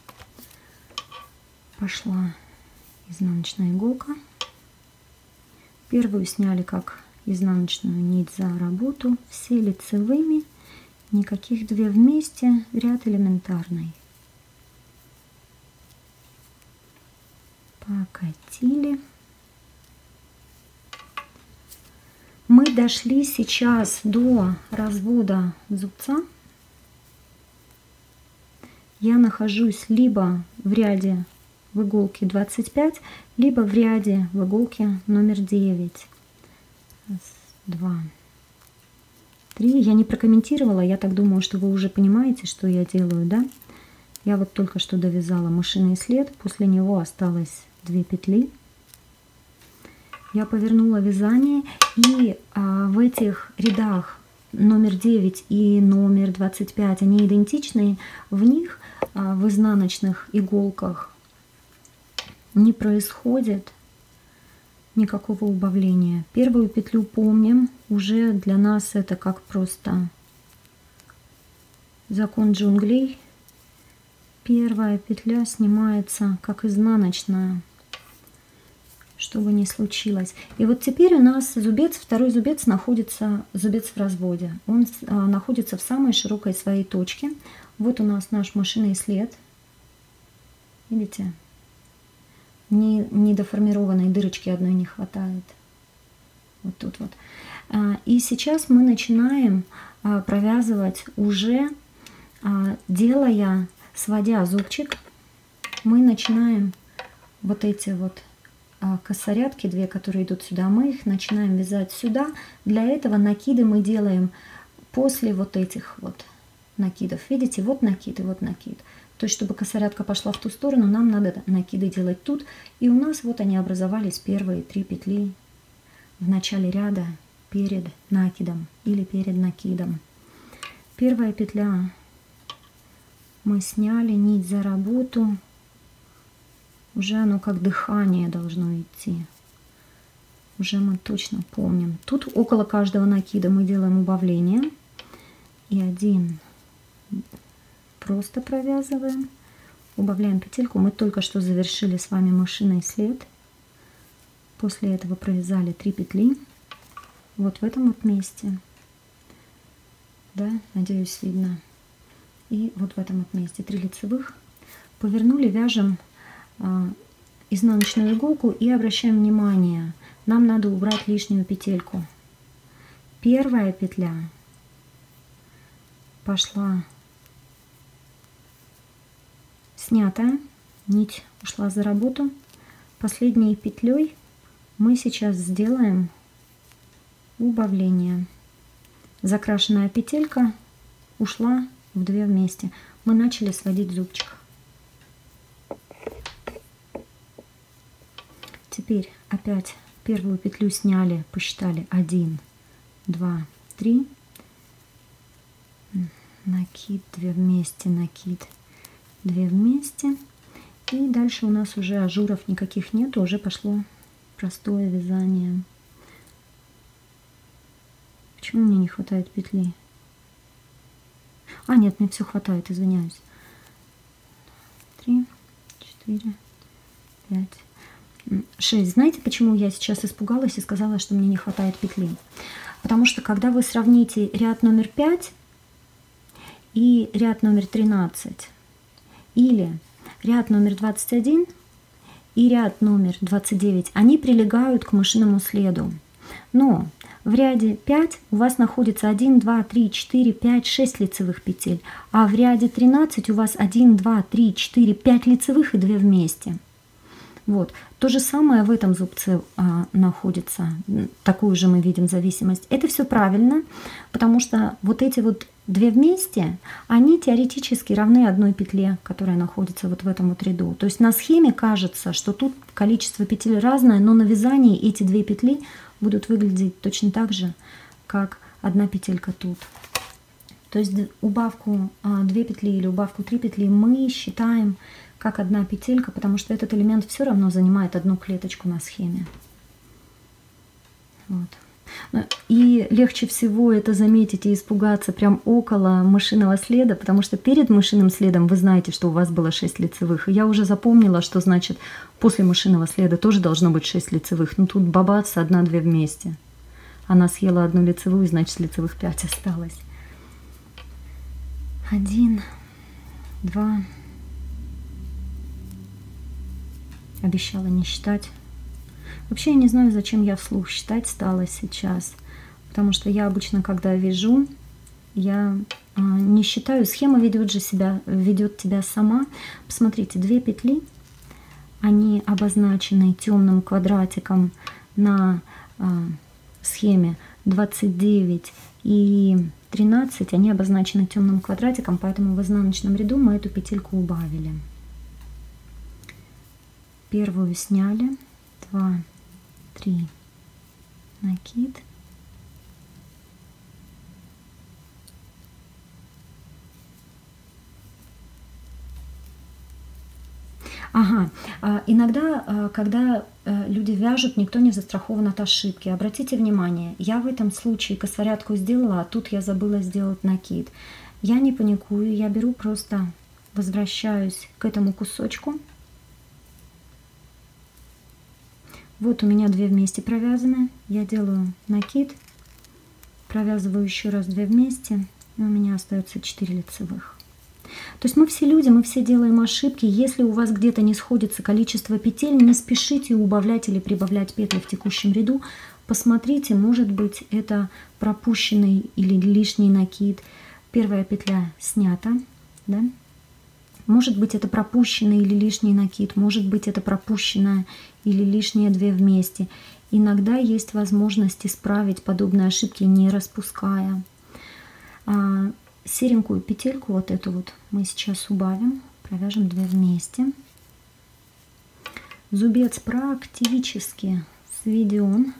A: Пошла изнаночная иголка. Первую сняли как изнаночную нить за работу, все лицевыми, никаких две вместе, ряд элементарный. Покатили. Мы дошли сейчас до развода зубца. Я нахожусь либо в ряде в иголке двадцать пять, либо в ряде в иголке номер девять. Раз, два, три. Я не прокомментировала, я так думаю, что вы уже понимаете, что я делаю, да? Я вот только что довязала мышиный след, после него осталось две петли. Я повернула вязание, и а, в этих рядах номер девять и номер двадцать пять, они идентичные, в них а, в изнаночных иголках не происходит никакого убавления. Первую петлю помним, уже для нас это как просто закон джунглей. Первая петля снимается как изнаночная, что бы ни случилось. И вот теперь у нас зубец, второй зубец находится, зубец в разводе. Он а, находится в самой широкой своей точке. Вот у нас наш мышиный след. Видите? Не, недоформированной дырочки одной не хватает. Вот тут вот. А, и сейчас мы начинаем а, провязывать уже, а, делая, сводя зубчик, мы начинаем вот эти вот косорядки, две, которые идут сюда, мы их начинаем вязать сюда. Для этого накиды мы делаем после вот этих вот накидов. Видите, вот накид и вот накид. То есть, чтобы косорядка пошла в ту сторону, нам надо накиды делать тут. И у нас вот они образовались, первые три петли в начале ряда перед накидом или перед накидом. Первая петля мы сняли, нить за работу. Уже оно как дыхание должно идти. Уже мы точно помним. Тут около каждого накида мы делаем убавление. И один просто провязываем. Убавляем петельку. Мы только что завершили с вами мышиный след. После этого провязали три петли. Вот в этом вот месте. Да, надеюсь, видно. И вот в этом вот месте три лицевых. Повернули, вяжем изнаночную иголку и обращаем внимание, нам надо убрать лишнюю петельку. Первая петля пошла снятая, нить ушла за работу. Последней петлей мы сейчас сделаем убавление. Закрашенная петелька ушла в две вместе. Мы начали сводить зубчик. Теперь опять первую петлю сняли, посчитали один, два, три. Накид, две вместе, накид, две вместе. И дальше у нас уже ажуров никаких нет, уже пошло простое вязание. Почему мне не хватает петли? А, нет, мне все хватает, извиняюсь. Три, четыре, пять. шесть. Знаете, почему я сейчас испугалась и сказала, что мне не хватает петли? Потому что, когда вы сравните ряд номер пять и ряд номер тринадцать, или ряд номер двадцать один и ряд номер двадцать девять, они прилегают к мышиному следу. Но в ряде пять у вас находится один, два, три, четыре, пять, шесть лицевых петель, а в ряде тринадцать у вас один, два, три, четыре, пять лицевых и две вместе. Вот. То же самое в этом зубце а, находится, такую же мы видим зависимость. Это все правильно, потому что вот эти вот две вместе, они теоретически равны одной петле, которая находится вот в этом вот ряду. То есть на схеме кажется, что тут количество петель разное, но на вязании эти две петли будут выглядеть точно так же, как одна петелька тут. То есть убавку две петли или убавку три петли мы считаем как одна петелька, потому что этот элемент все равно занимает одну клеточку на схеме. Вот. И легче всего это заметить и испугаться прям около мышиного следа, потому что перед мышиным следом вы знаете, что у вас было шесть лицевых. И я уже запомнила, что значит после мышиного следа тоже должно быть шесть лицевых. Ну тут бабац, одна-две вместе. Она съела одну лицевую, значит лицевых пять осталось. Один, два. Обещала не считать. Вообще я не знаю, зачем я вслух считать стала сейчас. Потому что я обычно, когда вяжу, я а, не считаю. Схема ведет же себя, ведет тебя сама. Посмотрите, две петли, они обозначены темным квадратиком на а, схеме двадцать девять и тринадцать. Они обозначены темным квадратиком, поэтому в изнаночном ряду мы эту петельку убавили. Первую сняли, два, три, накид. Ага, иногда, когда люди вяжут, никто не застрахован от ошибки. Обратите внимание, я в этом случае косорядку сделала, а тут я забыла сделать накид. Я не паникую, я беру просто, возвращаюсь к этому кусочку. Вот у меня две вместе провязаны. Я делаю накид, провязываю еще раз две вместе, и у меня остается четыре лицевых. То есть мы все люди, мы все делаем ошибки. Если у вас где-то не сходится количество петель, не спешите убавлять или прибавлять петли в текущем ряду. Посмотрите, может быть, это пропущенный или лишний накид. Первая петля снята, да? Может быть, это пропущенный или лишний накид, может быть, это пропущенная или лишние две вместе. Иногда есть возможность исправить подобные ошибки, не распуская. А, серенькую петельку, вот эту вот, мы сейчас убавим, провяжем две вместе. Зубец практически сведен.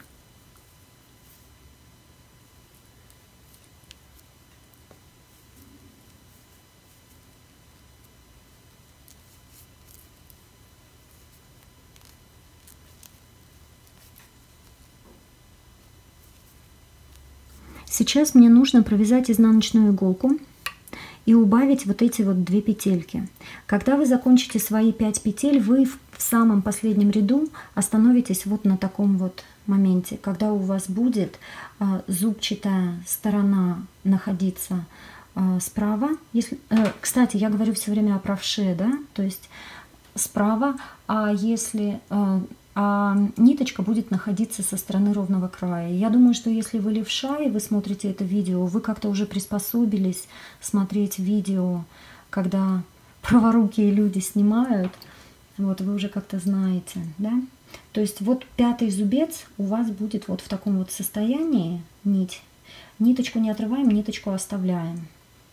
A: Сейчас мне нужно провязать изнаночную иголку и убавить вот эти вот две петельки. Когда вы закончите свои пять петель, вы в самом последнем ряду остановитесь вот на таком вот моменте, когда у вас будет а, зубчатая сторона находиться а, справа. Если, а, кстати, я говорю все время о правше, да, то есть справа, а если... А, а ниточка будет находиться со стороны ровного края. Я думаю, что если вы левша и вы смотрите это видео, вы как-то уже приспособились смотреть видео, когда праворукие люди снимают, вот вы уже как-то знаете, да? То есть вот пятый зубец у вас будет вот в таком вот состоянии, нить. Ниточку не отрываем, ниточку оставляем.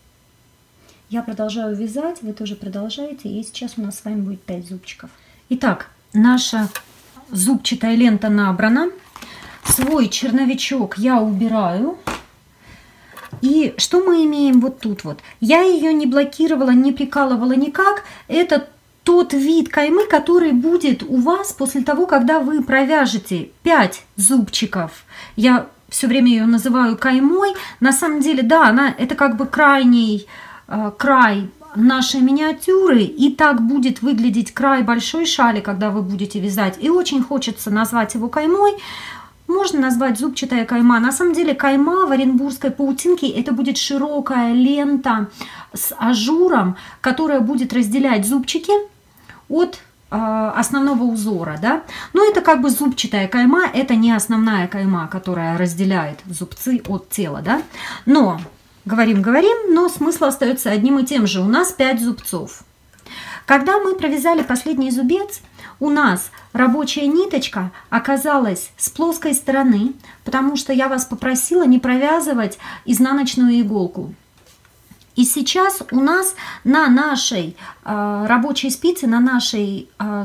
A: Я продолжаю вязать, вы тоже продолжаете, и сейчас у нас с вами будет пять зубчиков. Итак, наша зубчатая лента набрана. Свой черновичок я убираю. И что мы имеем вот тут вот? Я ее не блокировала, не прикалывала никак. Это тот вид каймы, который будет у вас после того, когда вы провяжете пять зубчиков. Я все время ее называю каймой. На самом деле, да, она это как бы крайний э, край нашей миниатюры, и так будет выглядеть край большой шали, когда вы будете вязать, и очень хочется назвать его каймой. Можно назвать зубчатая кайма. На самом деле кайма в оренбургской паутинке это будет широкая лента с ажуром, которая будет разделять зубчики от э, основного узора, да? Но это как бы зубчатая кайма, это не основная кайма, которая разделяет зубцы от тела, да? Но Говорим, говорим, но смысл остается одним и тем же. У нас пять зубцов. Когда мы провязали последний зубец, у нас рабочая ниточка оказалась с плоской стороны, потому что я вас попросила не провязывать изнаночную иголку. И сейчас у нас на нашей э, рабочей спице, на нашей э,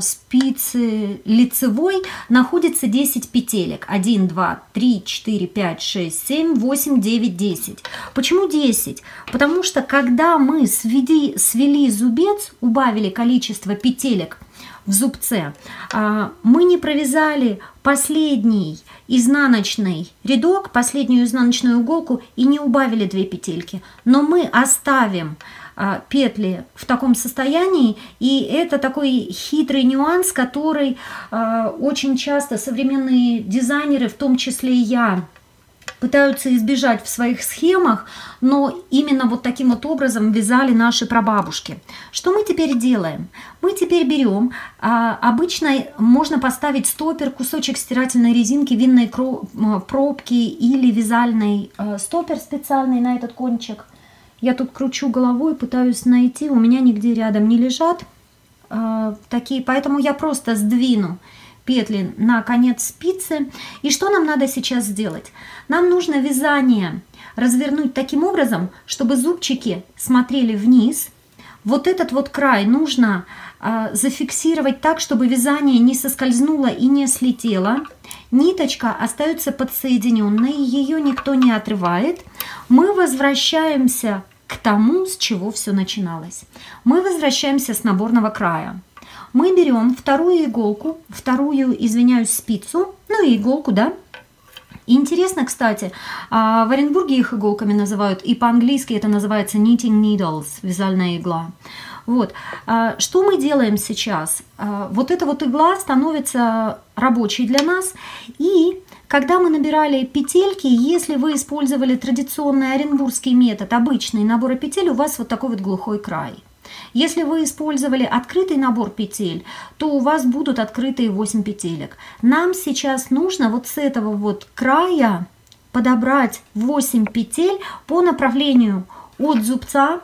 A: спице лицевой находится десять петелек. один, два, три, четыре, пять, шесть, семь, восемь, девять, десять. Почему десять? Потому что когда мы свели, свели зубец, убавили количество петелек в зубце, э, мы не провязали последний изнаночный рядок, последнюю изнаночную иголку и не убавили две петельки, но мы оставим а, петли в таком состоянии, и это такой хитрый нюанс, который а, очень часто современные дизайнеры, в том числе и я, пытаются избежать в своих схемах, но именно вот таким вот образом вязали наши прабабушки. Что мы теперь делаем? Мы теперь берем, а, обычно можно поставить стопер, кусочек стирательной резинки, винной пробки или вязальный а, стопер специальный на этот кончик. Я тут кручу головой, пытаюсь найти, у меня нигде рядом не лежат а, такие, поэтому я просто сдвину петли на конец спицы. И что нам надо сейчас сделать? Нам нужно вязание развернуть таким образом, чтобы зубчики смотрели вниз. Вот этот вот край нужно а, зафиксировать так, чтобы вязание не соскользнуло и не слетело. Ниточка остается подсоединенной, ее никто не отрывает. Мы возвращаемся к тому, с чего все начиналось. Мы возвращаемся с наборного края. Мы берем вторую иголку, вторую, извиняюсь, спицу, ну и иголку, да. Интересно, кстати, в Оренбурге их иголками называют, и по-английски это называется knitting needles, вязальная игла. Вот. Что мы делаем сейчас? Вот эта вот игла становится рабочей для нас, и когда мы набирали петельки, если вы использовали традиционный оренбургский метод, обычный набор петель, у вас вот такой вот глухой край. Если вы использовали открытый набор петель, то у вас будут открытые восемь петелек. Нам сейчас нужно вот с этого вот края подобрать восемь петель по направлению от зубца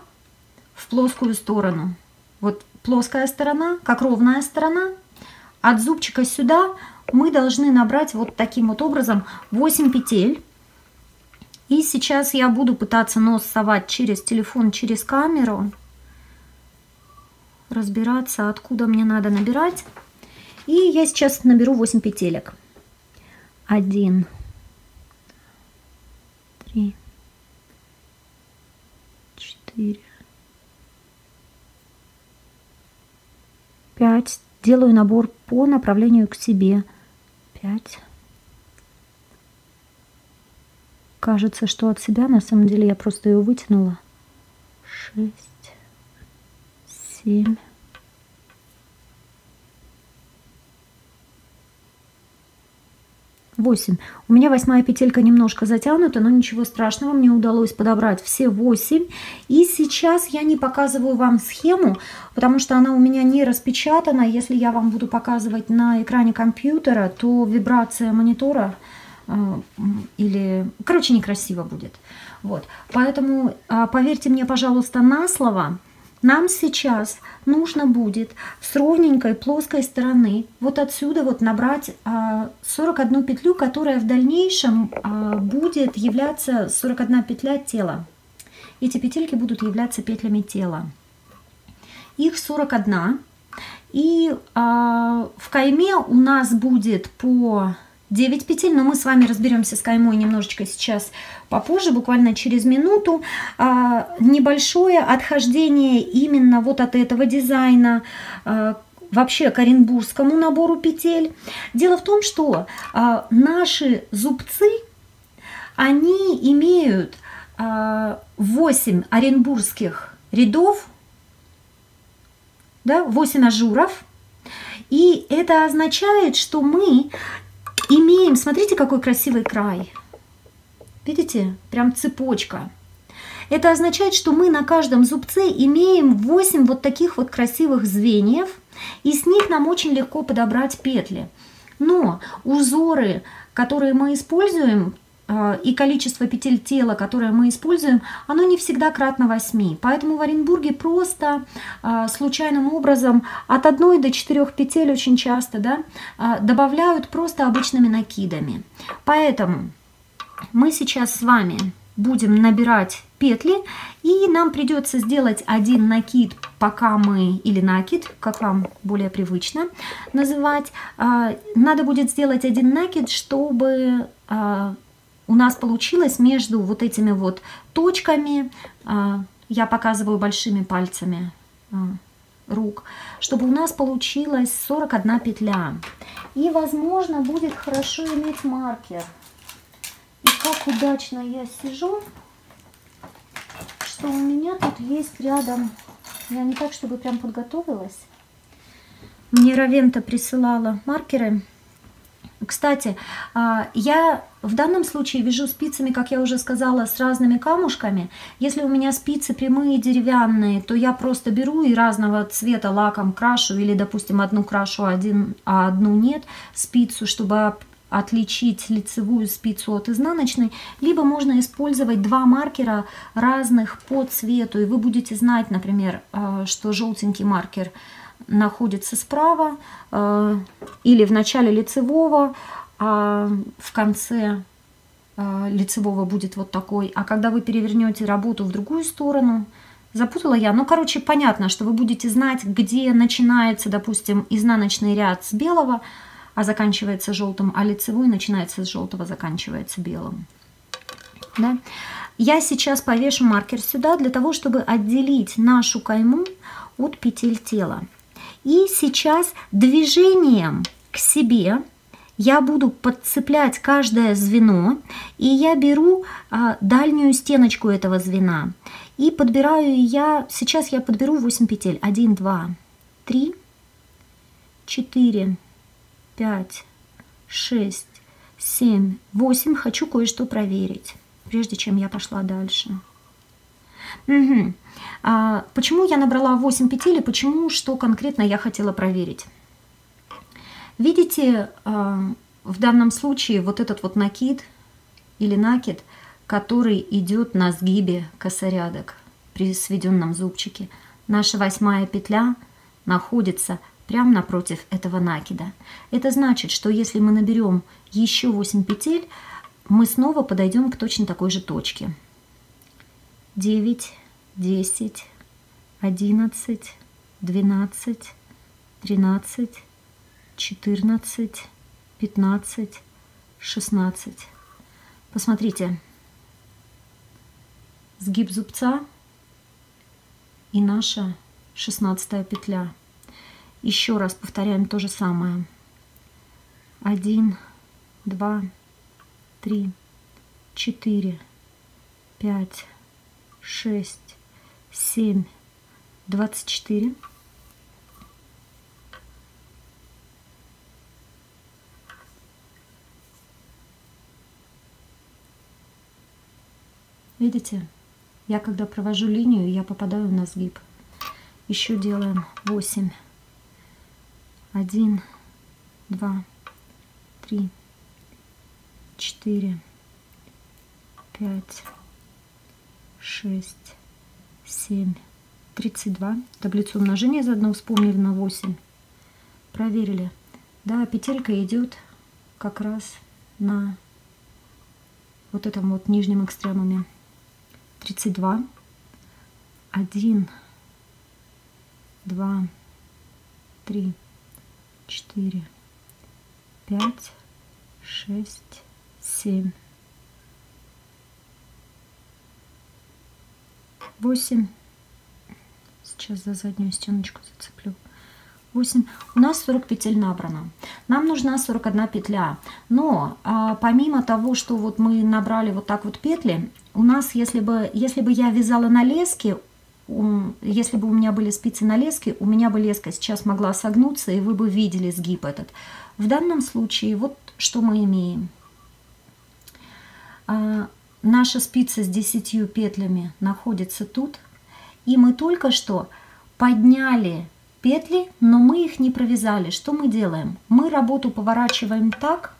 A: в плоскую сторону. Вот плоская сторона, как ровная сторона. От зубчика сюда мы должны набрать вот таким вот образом восемь петель. И сейчас я буду пытаться нос совать через телефон, через камеру, разбираться, откуда мне надо набирать. И я сейчас наберу восемь петелек. один, три, четыре, пять. Делаю набор по направлению к себе. пять. Кажется, что от себя, на самом деле я просто ее вытянула. шесть. семь, восемь. У меня восьмая петелька немножко затянута, но ничего страшного, мне удалось подобрать все восемь. И сейчас я не показываю вам схему, потому что она у меня не распечатана. Если я вам буду показывать на экране компьютера, то вибрация монитора э, или, короче, некрасиво будет. Вот. Поэтому э, поверьте мне, пожалуйста, на слово. Нам сейчас нужно будет с ровненькой плоской стороны вот отсюда вот набрать сорок одну петлю, которая в дальнейшем будет являться сорок одна петля тела. Эти петельки будут являться петлями тела. Их сорок одна. И в кайме у нас будет по девять петель, но мы с вами разберемся с каймой немножечко сейчас попозже, буквально через минуту. А, небольшое отхождение именно вот от этого дизайна а, вообще к оренбургскому набору петель. Дело в том, что а, наши зубцы, они имеют а, восемь оренбургских рядов, да, восемь ажуров, и это означает, что мы имеем, смотрите, какой красивый край. Видите? Прям цепочка. Это означает, что мы на каждом зубце имеем восемь вот таких вот красивых звеньев, и с них нам очень легко подобрать петли. Но узоры, которые мы используем, и количество петель тела, которое мы используем, оно не всегда кратно восьми. Поэтому в Оренбурге просто а, случайным образом от одной до четырёх петель очень часто, да, а, добавляют просто обычными накидами. Поэтому мы сейчас с вами будем набирать петли, и нам придется сделать один накид, пока мы, или накид, как вам более привычно называть. Надо будет сделать один накид, чтобы у нас получилось между вот этими вот точками, я показываю большими пальцами рук, чтобы у нас получилось сорок одна петля. И, возможно, будет хорошо иметь маркер. И как удачно я сижу, что у меня тут есть рядом, я не так, чтобы прям подготовилась. Мне Равента присылала маркеры. Кстати, я в данном случае вяжу спицами, как я уже сказала, с разными камушками. Если у меня спицы прямые, деревянные, то я просто беру и разного цвета лаком крашу, или, допустим, одну крашу, один, а одну нет, спицу, чтобы отличить лицевую спицу от изнаночной. Либо можно использовать два маркера разных по цвету, и вы будете знать, например, что желтенький маркер находится справа э, или в начале лицевого, а в конце э, лицевого будет вот такой. А когда вы перевернете работу в другую сторону, запутала я, ну, короче, понятно, что вы будете знать, где начинается, допустим, изнаночный ряд с белого, а заканчивается желтым, а лицевой начинается с желтого, заканчивается белым. Да? Я сейчас повешу маркер сюда для того, чтобы отделить нашу кайму от петель тела. И сейчас движением к себе я буду подцеплять каждое звено, и я беру а, дальнюю стеночку этого звена. И подбираю я, сейчас я подберу восемь петель. один, два, три, четыре, пять, шесть, семь, восемь. Хочу кое-что проверить, прежде чем я пошла дальше. Угу. А, почему я набрала восемь петель и почему, что конкретно я хотела проверить? Видите, а, в данном случае вот этот вот накид или накид, который идет на сгибе косорядок при сведенном зубчике. Наша восьмая петля находится прямо напротив этого накида. Это значит, что если мы наберем еще восемь петель, мы снова подойдем к точно такой же точке. девять, десять, одиннадцать, двенадцать, тринадцать, четырнадцать, пятнадцать, шестнадцать. Посмотрите, сгиб зубца и наша шестнадцатая петля. Еще раз повторяем то же самое. один, два, три, четыре, пять, шесть, семь, двадцать четыре. Видите, я когда провожу линию, я попадаю на сгиб. Еще делаем восемь. один, два, три, четыре, пять, шесть, семь, тридцать два. Таблицу умножения заодно вспомнили на восемь. Проверили. Да, петелька идет как раз на вот этом вот нижнем экстремуме. тридцать два. один, два, три, четыре, пять, шесть, семь, восемь. Сейчас за заднюю стеночку зацеплю. восемь. У нас сорок петель набрано. Нам нужна сорок одна петля. Но а, помимо того, что вот мы набрали вот так вот петли, у нас, если бы, если бы я вязала на леске, если бы у меня были спицы на леске, у меня бы леска сейчас могла согнуться, и вы бы видели сгиб этот. В данном случае вот что мы имеем. А, наша спица с десятью петлями находится тут, и мы только что подняли петли, но мы их не провязали. Что мы делаем? Мы работу поворачиваем так,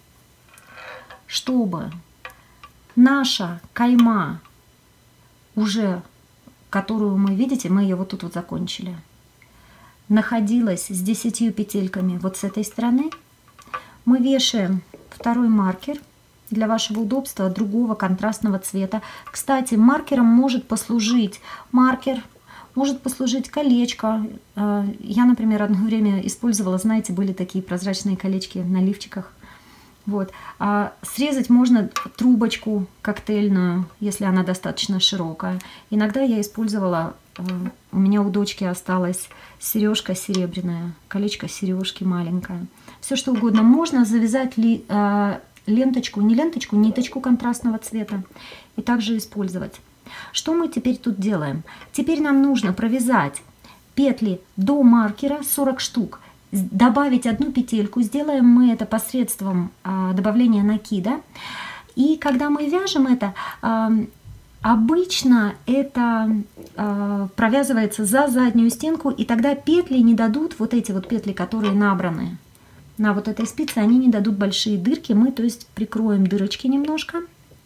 A: чтобы наша кайма, уже которую мы видите, мы ее вот тут вот закончили, находилась с десятью петельками вот с этой стороны. Мы вешаем второй маркер для вашего удобства другого контрастного цвета. Кстати, маркером может послужить маркер, может послужить колечко. Я, например, одно время использовала, знаете, были такие прозрачные колечки на лифчиках. Вот. А срезать можно трубочку коктейльную, если она достаточно широкая. Иногда я использовала, у меня у дочки осталась сережка серебряная, колечко сережки маленькое. Все что угодно. Можно завязать ли, э, ленточку, не ленточку, ниточку контрастного цвета и также использовать. Что мы теперь тут делаем? Теперь нам нужно провязать петли до маркера сорок штук. Добавить одну петельку. Сделаем мы это посредством а, добавления накида. И когда мы вяжем это, а, обычно это а, провязывается за заднюю стенку, и тогда петли не дадут, вот эти вот петли, которые набраны на вот этой спице, они не дадут большие дырки. Мы, то есть, прикроем дырочки немножко.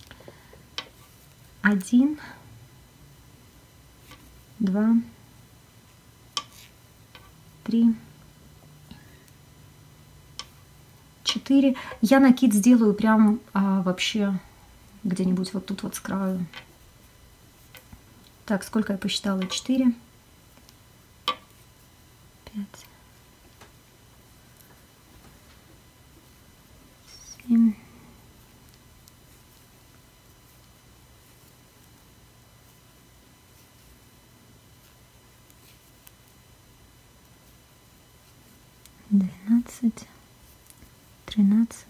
A: Один, два, три, четыре. Я накид сделаю прям а, вообще где-нибудь вот тут вот с краю. Так, сколько я посчитала? четыре, пять, семь, двенадцать, тринадцать,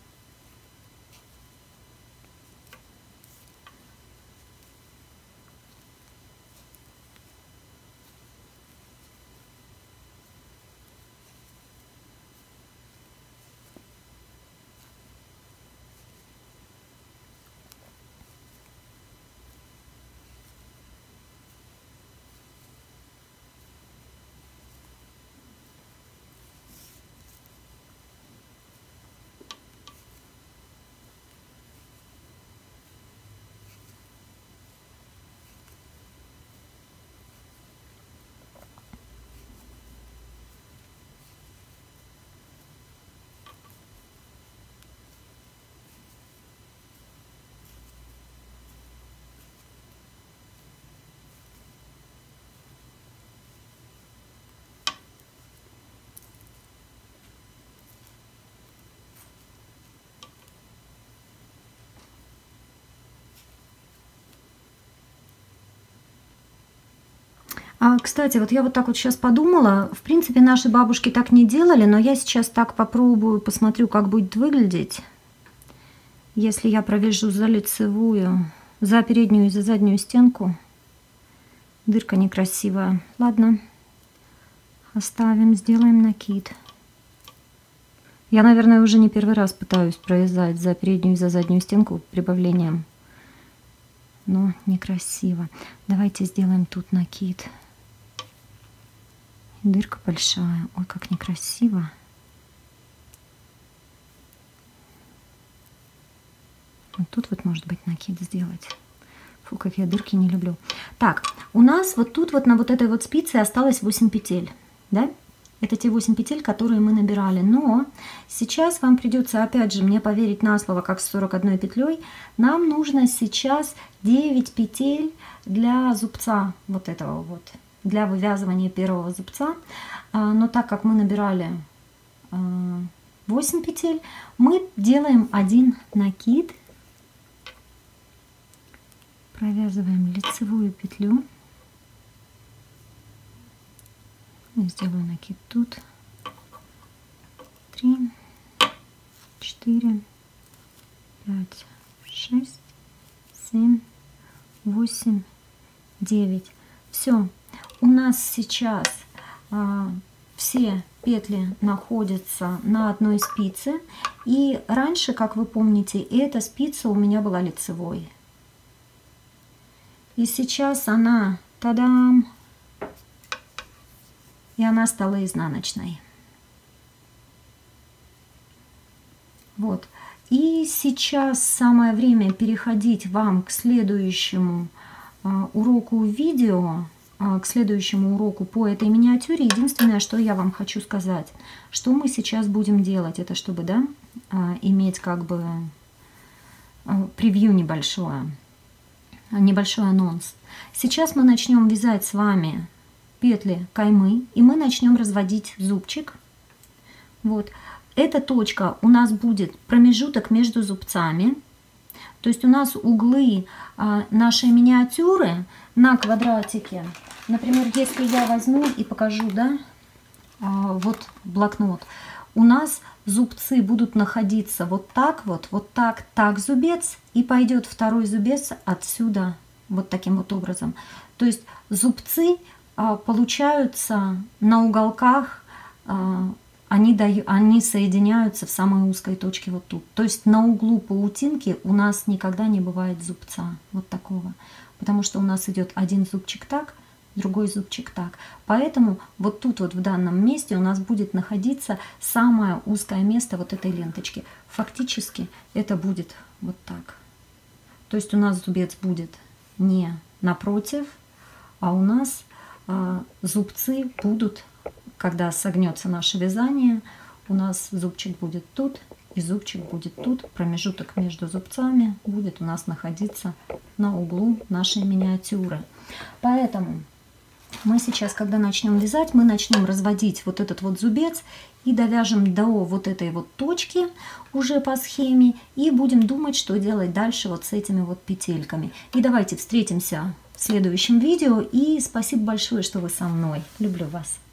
A: А, кстати, вот я вот так вот сейчас подумала, в принципе, наши бабушки так не делали, но я сейчас так попробую, посмотрю, как будет выглядеть, если я провяжу за лицевую, за переднюю и за заднюю стенку. Дырка некрасивая. Ладно, оставим, сделаем накид. Я, наверное, уже не первый раз пытаюсь провязать за переднюю и за заднюю стенку прибавлением, но некрасиво. Давайте сделаем тут накид. Дырка большая. Ой, как некрасиво. Вот тут вот может быть накид сделать. Фу, как я дырки не люблю. Так, у нас вот тут вот на вот этой вот спице осталось восемь петель. Да? Это те восемь петель, которые мы набирали. Но сейчас вам придется, опять же, мне поверить на слово, как с сорок одной петлей. Нам нужно сейчас девять петель для зубца вот этого вот. Для вывязывания первого зубца. Но так как мы набирали восемь петель, мы делаем один накид. Провязываем лицевую петлю. Сделаю накид тут. Три, четыре, пять, шесть, семь, восемь, девять. Все. У нас сейчас а, все петли находятся на одной спице. И раньше, как вы помните, эта спица у меня была лицевой. И сейчас она, тадам, и она стала изнаночной. Вот. И сейчас самое время переходить вам к следующему а, уроку видео, а, к следующему уроку по этой миниатюре. Единственное, что я вам хочу сказать, что мы сейчас будем делать, это чтобы, да, а, иметь как бы превью небольшое, небольшой анонс. Сейчас мы начнем вязать с вами петли каймы, и мы начнем разводить зубчик. Вот. Эта точка у нас будет промежуток между зубцами. То есть у нас углы а, нашей миниатюры на квадратике. Например, если я возьму и покажу, да, а, вот блокнот, у нас зубцы будут находиться вот так вот, вот так, так зубец, и пойдет второй зубец отсюда вот таким вот образом. То есть зубцы а, получаются на уголках, а, Они, дают, они соединяются в самой узкой точке вот тут. То есть на углу паутинки у нас никогда не бывает зубца вот такого. Потому что у нас идет один зубчик так, другой зубчик так. Поэтому вот тут вот в данном месте у нас будет находиться самое узкое место вот этой ленточки. Фактически это будет вот так. То есть у нас зубец будет не напротив, а у нас а, зубцы будут... Когда согнется наше вязание, у нас зубчик будет тут и зубчик будет тут. Промежуток между зубцами будет у нас находиться на углу нашей миниатюры. Поэтому мы сейчас, когда начнем вязать, мы начнем разводить вот этот вот зубец и довяжем до вот этой вот точки уже по схеме. И будем думать, что делать дальше вот с этими вот петельками. И давайте встретимся в следующем видео. И спасибо большое, что вы со мной. Люблю вас.